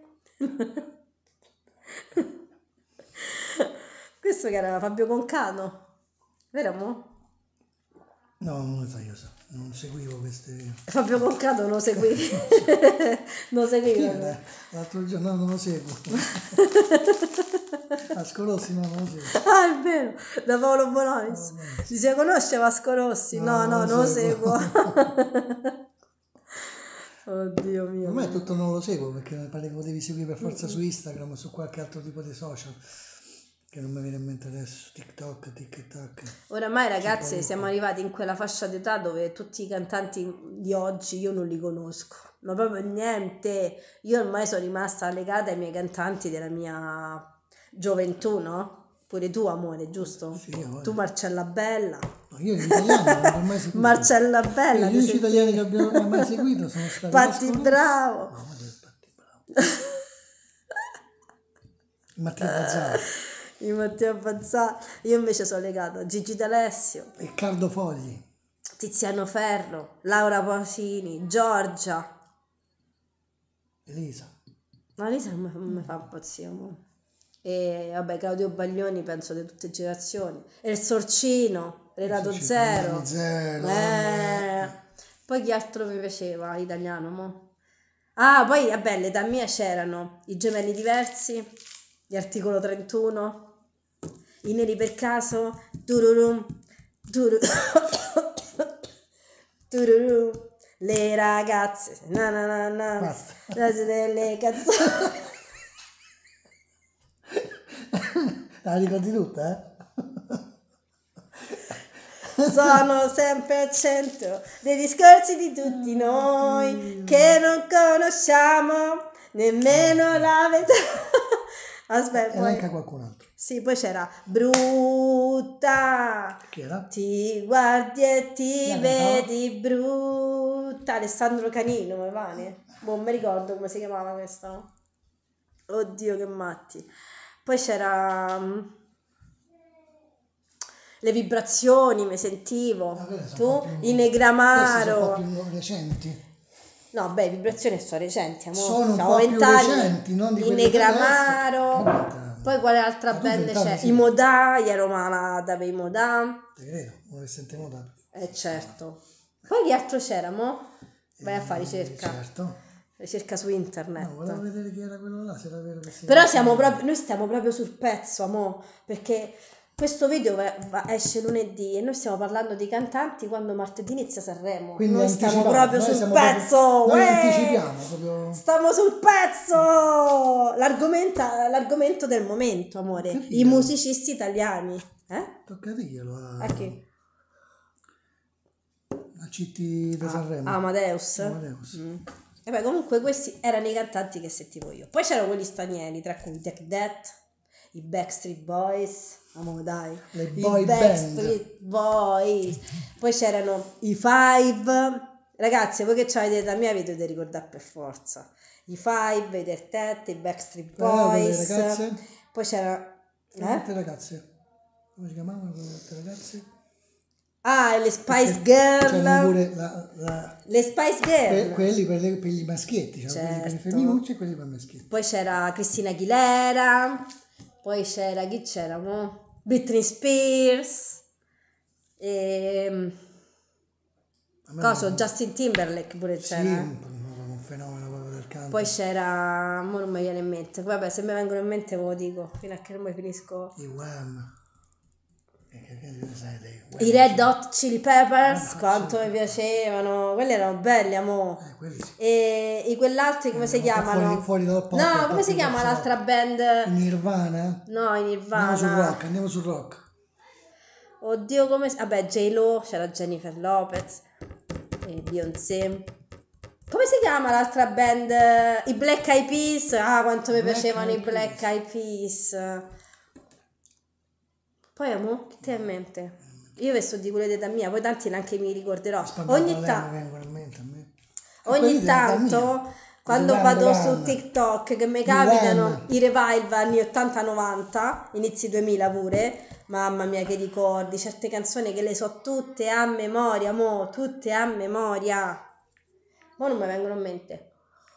Questo che era Fabio Concano, vero mo? No, non lo so, io so. Non seguivo queste... Fabio Concano non lo seguivi, non Chi seguivi. era? L'altro giorno no, non lo seguo. Vasco Rossi no, non lo seguo. Ah, è vero, da Paolo Bonolis. Paolo Bonolis. Dice, conosce Vasco Rossi? No, no, non lo seguo. Oddio mio. Per me tutto non lo seguo perché mi pare che lo devi seguire per forza su Instagram o su qualche altro tipo di social. Che non mi viene in mente adesso. TikTok, TikTok. Oramai ragazzi Tipo- siamo arrivati in quella fascia d'età dove tutti i cantanti di oggi io non li conosco, ma proprio niente. Io ormai sono rimasta legata ai miei cantanti della mia gioventù, no? Pure tu amore, giusto? Sì, amore. Tu Marcella Bella. No, io gli italiani non li ho mai seguiti. Marcella Bella. Gli ti unici senti- italiani che abbiamo mai seguito sono stati Patti Vasco Rossi. Bravo. No, ma dove è Patti Bravo? Mattia Bazzara, Di Matteo Bazzà. Io invece sono legata a Gigi D'Alessio, Riccardo Fogli, Tiziano Ferro, Laura Pausini, Giorgia. Elisa. Ma Lisa non mi- non mi fa impazzire, mo. E vabbè, Claudio Baglioni penso di tutte le generazioni. E il Sorcino, Renato Sì, Zero. Renato Zero, Eh. Poi chi altro mi piaceva italiano, mo? Ah, poi vabbè, l'età mia c'erano i Gemelli Diversi, gli Articolo trentuno, i Neri per caso, tururum, turu- tururum, le ragazze, na na na na, Basta. le delle canzoni. La ricordi tutta, eh? Sono sempre al centro dei discorsi di tutti noi che non conosciamo nemmeno la verità. Aspetta, Elenca poi, qualcun altro. sì, poi c'era brutta, Chi era? ti guardi e ti Chi la vedi brutta. Alessandro Canino, mi pare. Boh, non mi ricordo come si chiamava questa. Oddio, che matti. Poi c'era mm, le vibrazioni, mi sentivo. Ah, quelle sono Tu, un po' più- i Negramaro. Questi sono un po' più recenti. No, beh, vibrazioni sono recenti, amore. Sono un Siamo po' più vent'anni. recenti, non di I quelli di adesso. Negramaro. Vabbè, Poi quale altra ma tu band vent'anni c'è? sì. I Modà, io ero malata per i Modà. Te credo, ora che sentiamo da... Eh certo. Poi che altro c'era, mo? Vai a fare ricerca. Certo. Ricerca su internet. No, volevo vedere chi era quello là, se era vero che si... Però siamo proprio, noi stiamo proprio sul pezzo, amo, perché questo video va- va- esce lunedì e noi stiamo parlando di cantanti quando martedì inizia Sanremo. Quindi Noi stiamo anticipato, proprio noi sul siamo pezzo. proprio- noi uè! anticipiamo proprio. Stiamo sul pezzo. L'argomenta- l'argomento del momento, amore. Capito. I musicisti italiani. Eh? Tocca a dirglielo a, A chi? a C T da Sanremo. Ah, Amadeus. Amadeus. Mm. E beh, comunque questi erano i cantanti che sentivo io. Poi c'erano quelli stranieri, tra cui Tech Death, i Backstreet Boys, amo dai, Le i boy Backstreet Boys. Poi c'erano i Five. Ragazzi, voi che avete da me avete da ricordare per forza. I Five, i Tech Death, i Backstreet Boys. Le ragazze? Poi c'era... Le Eh? altre ragazze. Come si chiamavano quelle altre ragazze? Ah, le Spice C'erano Girl. pure la, la, Le Spice Girl. que- quelli per, le- per i maschietti, cioè quelli per i Certo. femminucci e quelli per i maschietti. Poi c'era Cristina Aguilera, poi c'era chi c'era? Mo? Britney Spears, e A me cosa? non- Justin Timberlake pure Sì, c'era. un, un fenomeno proprio del canto. Poi c'era, mo non mi viene in mente, vabbè se mi vengono in mente ve lo dico, fino a che non mi finisco. I Wham. Che, che, che ne sai dei Wham? I Red Hot Chili Peppers, Red Hot quanto Chili mi piacevano, quelli erano belli, amo. Eh, quelli sì. E i quell'altri come si Un po' chiamano? Fuori, fuori dal pop, un No, po' come si più chiama verso- l'altra band? Nirvana? No, in Andiamo sul Nirvana. rock, andiamo sul rock. Oddio, come si... Vabbè, J-Lo, c'era Jennifer Lopez e Beyoncé. Come si chiama l'altra band? I Black Eyed Peas. Ah, quanto mi Black piacevano i Eyed Black Peas. Eyed Peas. Poi, amo, che ti hai in mente? Io vesto di quelle d'età mia, poi tanti neanche mi ricorderò. Ogni, Ogni ta- vengono in mente a me. ogni Quelli dell'età tanto, mia. quando Duran vado Duran. su TikTok, che mi I capitano Wham. i revival anni ottanta novanta, inizi duemila pure, mamma mia che ricordi, certe canzoni che le so tutte a memoria, mo, tutte a memoria. Mo non mi vengono in mente.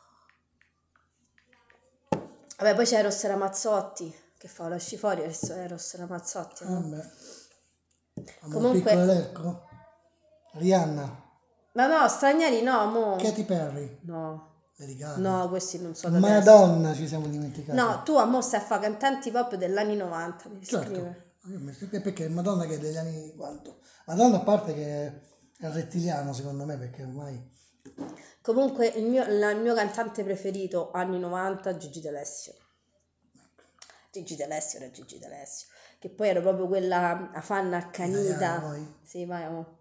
Vabbè, poi c'è Ross Ramazzotti, che fa lo sciforio, è Ross Ramazzotti, no? Vabbè. Amo Comunque- piccolo elenco. Rihanna, Ma no, stranieri no, mo. Katy Perry, No, Lady Gaga. no, questi non so da adesso. Madonna, ci siamo dimenticati. No, tu a mo stai a fare cantanti pop degli anni novanta, devi certo. scrivere. Io mi sto- Perché Madonna che è degli anni quanto? Madonna a parte che è rettiliano secondo me perché ormai Comunque il mio, la- il mio cantante preferito anni novanta, Gigi D'Alessio. Gigi D'Alessio era Gigi D'Alessio, che poi era proprio quella a fanna accanita. Italiana, poi. Sì, vai, mo.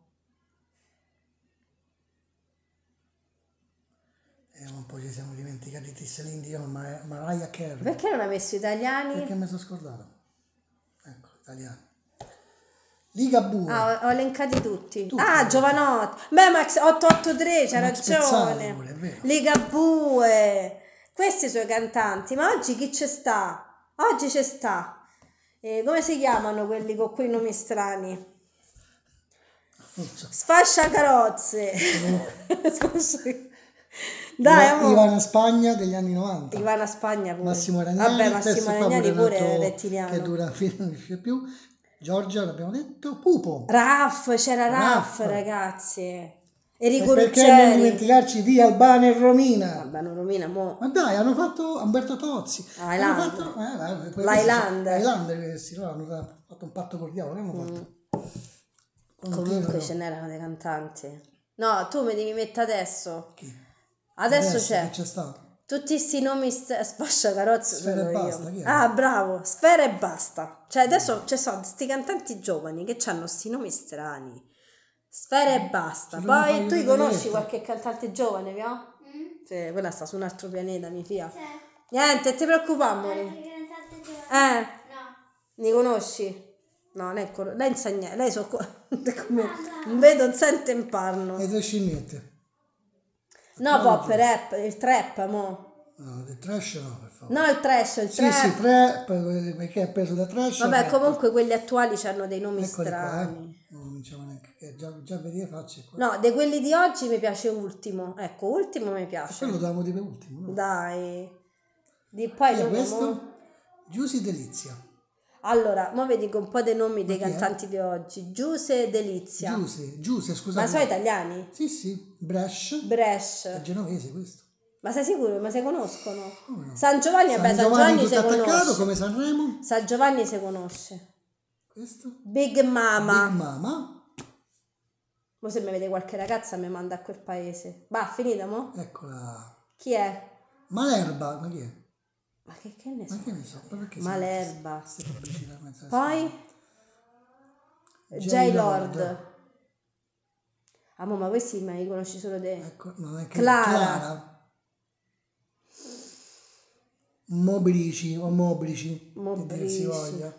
e un po' ci siamo dimenticati di Celine Dion, Mar- Mariah Carey. Perché non ha messo italiani? Perché mi sono scordato. Ecco, italiano. Ligabue. Ah, ho, ho elencati tutti. Tutti. Ah, Giovanotti. Beh, Max otto otto tre, c'ha Max Pezzali ragione. pure, è vero. Ligabue. Questi sono i cantanti. Ma oggi chi c'è sta? Oggi c'è sta. Eh, come si chiamano quelli con quei nomi strani? Non so. Sfascia carrozze. Scusi. Dai, Iva- amore. Ivana Spagna degli anni novanta. Ivana Spagna pure. Massimo Ragnani. Vabbè, questo Massimo qua Ragnani un pure è altro rettiliano. Che dura fino non riesce più. Giorgia l'abbiamo detto. Pupo. Raff, c'era Raff, Raff. ragazzi. E Enrico perché non Ruggeri. dimenticarci di Albano e Romina? Vabbè, non Romina, mo. Ma dai, hanno fatto Umberto Tozzi. Ah, hanno Highlander. fatto eh, dai, questi L'Highlander. sono- Highlander questi, loro hanno fatto un patto col diavolo. Che hanno fatto? Comunque Continuano. ce n'erano dei cantanti. No, tu mi devi mettere adesso. Chi? Adesso c'è. Chi c'è stato? Tutti sti nomi st- sfascia carrozze Sfera sono e io. basta, chi è? Ah, bravo, Sfera e basta. Cioè adesso ci sono sti cantanti giovani che hanno sti nomi strani. Sfera e basta. Ci sono Poi poi tu le conosci vedette. qualche cantante giovane, via? Mm? Sì, quella sta su un altro pianeta, mi fia. C'è. Niente, ti preoccupare, amore. Altri cantanti giovani? Eh, No. li conosci? No, lei, cor- lei insegna, lei so come non vedo, non sente in parno. E due scimmiette. No, pop, rap, il trap, mo. No, del trash no, per favore. No, il trash, il Sì, trap. sì, trap, perché è preso da trash. Vabbè, rap. comunque quelli attuali hanno dei nomi Eccoli qua, strani. eh. Non cominciamo neanche, che già, già vedi le facce qua. No, di quelli di oggi mi piace Ultimo. Ecco, Ultimo mi E piace. quello davamo di per ultimo, no? Dai. Di poi Chi è noi questo? mo- Giusy Delizia. Allora, mo vedi con un po' dei nomi dei chi è? cantanti di oggi. Giuse Delizia. Giuse, Giuse, Ma scusate. sono italiani? Sì, sì, Bresh. È Brescia. genovese questo. Ma sei sicuro? Ma si conoscono? Come no? San Giovanni, vabbè, San Giovanni Giovanni tutto si attaccato conosce. come Sanremo. San Giovanni si conosce. Questo? Big Mama. Big Mama. Mo se mi vede qualche ragazza mi manda a quel paese. Va, finita mo? Eccola. Chi è? Malerba, ma chi è? Ma che, che ne so? Ma che ne so? Ma perché Malerba. queste pubblicità mezza Poi? J. J-Lord. Lord. Ah, mo, ma questi me li conosci solo te. Ecco, non è che Clara. Clara. Mobrici o Mobrici, che dir si Mobrici. voglia.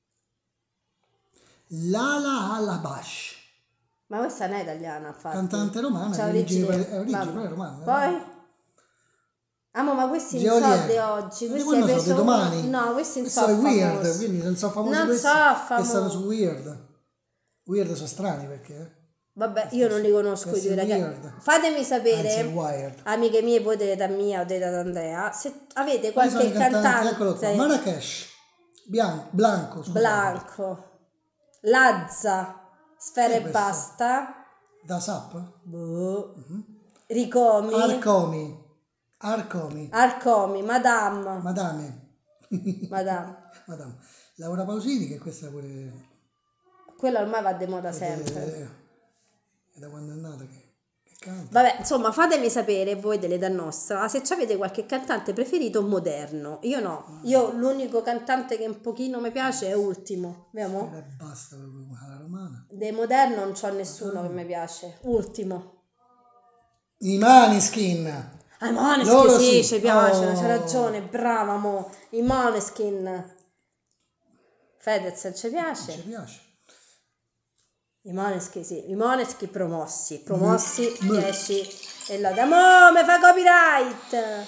Lala Alabash, Ma questa non è italiana, infatti. cantante romana, C'ha di origine, origine- è origine vabbè. romana. Poi? Amo, ma questi non so Geolier. di oggi, Di questi quando hai so, preso di domani. uno- No, questi non so Questo è weird, famosi. quindi non so famosi Non questi, so che famosi. stanno su weird. Weird sono strani perché... eh. Vabbè, io non li conosco i Questo due è ragazzi. weird. Fatemi Anzi, è sapere, wired. amiche mie, voi delle da mia o delle da Andrea, se avete Quali sono qualche i cantanti? Eccolo qua. cantante Marrakesh, Bian- Blanco, scusate. Blanco, Lazza, Sfera Chi è e questo? Basta, Da Sap? boh, Mhm. Ricomi, Arcomi. Arcomi. Arcomi, Madame, Madame. Madame. Madame. Laura Pausini, che questa pure... Quello ormai va di moda è- sempre. È, è da quando è nata che, che canta. Vabbè, insomma, fatemi sapere voi dell'età nostra se avete qualche cantante preferito moderno. Io no, io l'unico cantante che un pochino mi piace è Ultimo, vediamo? E basta proprio la romana. De moderno non c'ho nessuno che mi piace. Ultimo. I Maneskin. Ah, i Måneskin Loro sì, sì. ci piacciono, Oh. c'hai ragione, brava mo. I Måneskin. Fedez ci Ci piace? piace. I Måneskin sì, i Måneskin promossi, promossi Mm. dieci e lode. Mo, mi fa copyright!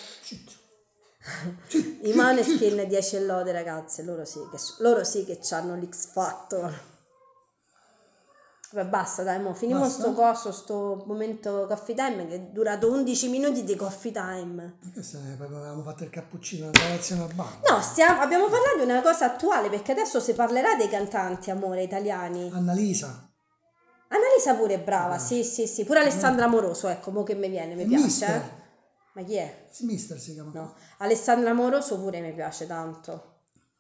I Måneskin dieci e lode ragazze, loro sì che, loro sì che hanno l'X Factor. Vabbè, basta dai, mo finiamo Basta? sto coso, sto momento coffee time che è durato undici minuti di coffee time. Ma che se ne proprio avevamo fatto il cappuccino in relazione al bar. No, stiamo, abbiamo parlato di una cosa attuale perché adesso si parlerà dei cantanti, amore, italiani. Annalisa. Annalisa pure è brava, sì, sì, sì. Pure Alessandra Amoroso, ecco, mo che mi viene, mi E piace. Mister. Eh? Ma chi è? Mister si chiama. No, Alessandra Amoroso pure mi piace tanto.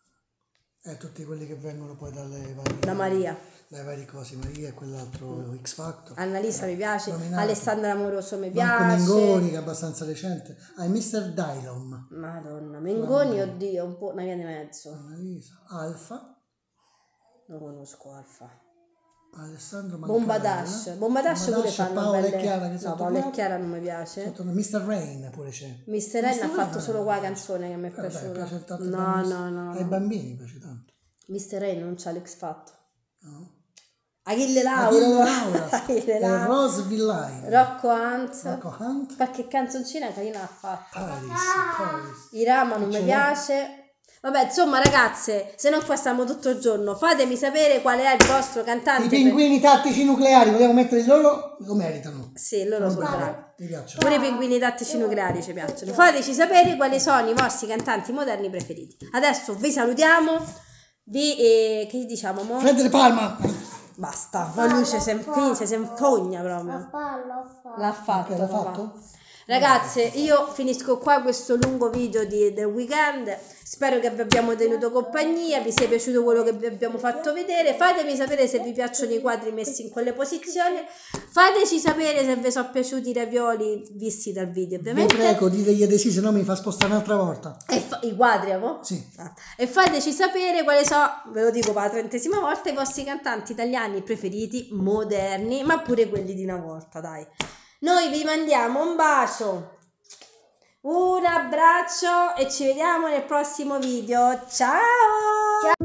Eh, tutti quelli che vengono poi dalle varie... Da Maria. Dai vari cosi, Maria e quell'altro X Factor. Annalisa mi piace, nominato. Alessandra Amoroso mi Marco piace. Mengoni, che è abbastanza recente. Ah, e Mister Dylom. Madonna, Mengoni, oddio, un po' una via di mezzo. Annalisa. Alfa. Non conosco Alfa. Alessandro Bomba Mancarella. Dash, Bomba Dash pure Dash, fanno Paola belle. e Chiara che No, sotto Paola e qua- Chiara non mi piace. sotto- Mister Rain pure c'è. Mister Rain ha Rain fatto non solo è- qua canzone che mi è Vabbè, piaciuta. piace tanto No, per- no, no, Ai no. bambini piace tanto. Mister Rain non c'ha l'X Factor. No? Achille Lauro. Achille Laura. Achille e Lauro. Rose Villain. Rocco Hunt. Rocco Hunt. Qualche canzoncina carina ha fatto. Paris. Paris. Irama non Chi mi ce piace. Vabbè, insomma, ragazze, se no qua stiamo tutto il giorno. Fatemi sapere qual è il vostro cantante. I pinguini tattici nucleari, vogliamo metterli loro? Lo meritano. Sì, loro sono bravi. Mi piacciono. Pure i pinguini tattici nucleari ci piacciono. Fateci sapere quali sono i vostri cantanti moderni preferiti. Adesso vi salutiamo. Vi eh, che diciamo mo? Fred De Palma. Basta. Poi lui ci si infogna, si infogna proprio. L'ha fatto. Ok, l'ha papà. fatto? Ragazze, io finisco qua questo lungo video di, del weekend. Spero che vi abbiamo tenuto compagnia, vi sia piaciuto quello che vi abbiamo fatto vedere. Fatemi sapere se vi piacciono i quadri messi in quelle posizioni. Fateci sapere se vi sono piaciuti i ravioli visti dal video, Vi ovviamente. prego, ditegli di sì, se no mi fa spostare un'altra volta. E fa- I quadri, amo? Sì. Ah. E fateci sapere quali sono, ve lo dico per la trentesima volta, i vostri cantanti italiani preferiti, moderni, ma pure quelli di una volta, dai. Noi vi mandiamo un bacio, un abbraccio e ci vediamo nel prossimo video. Ciao!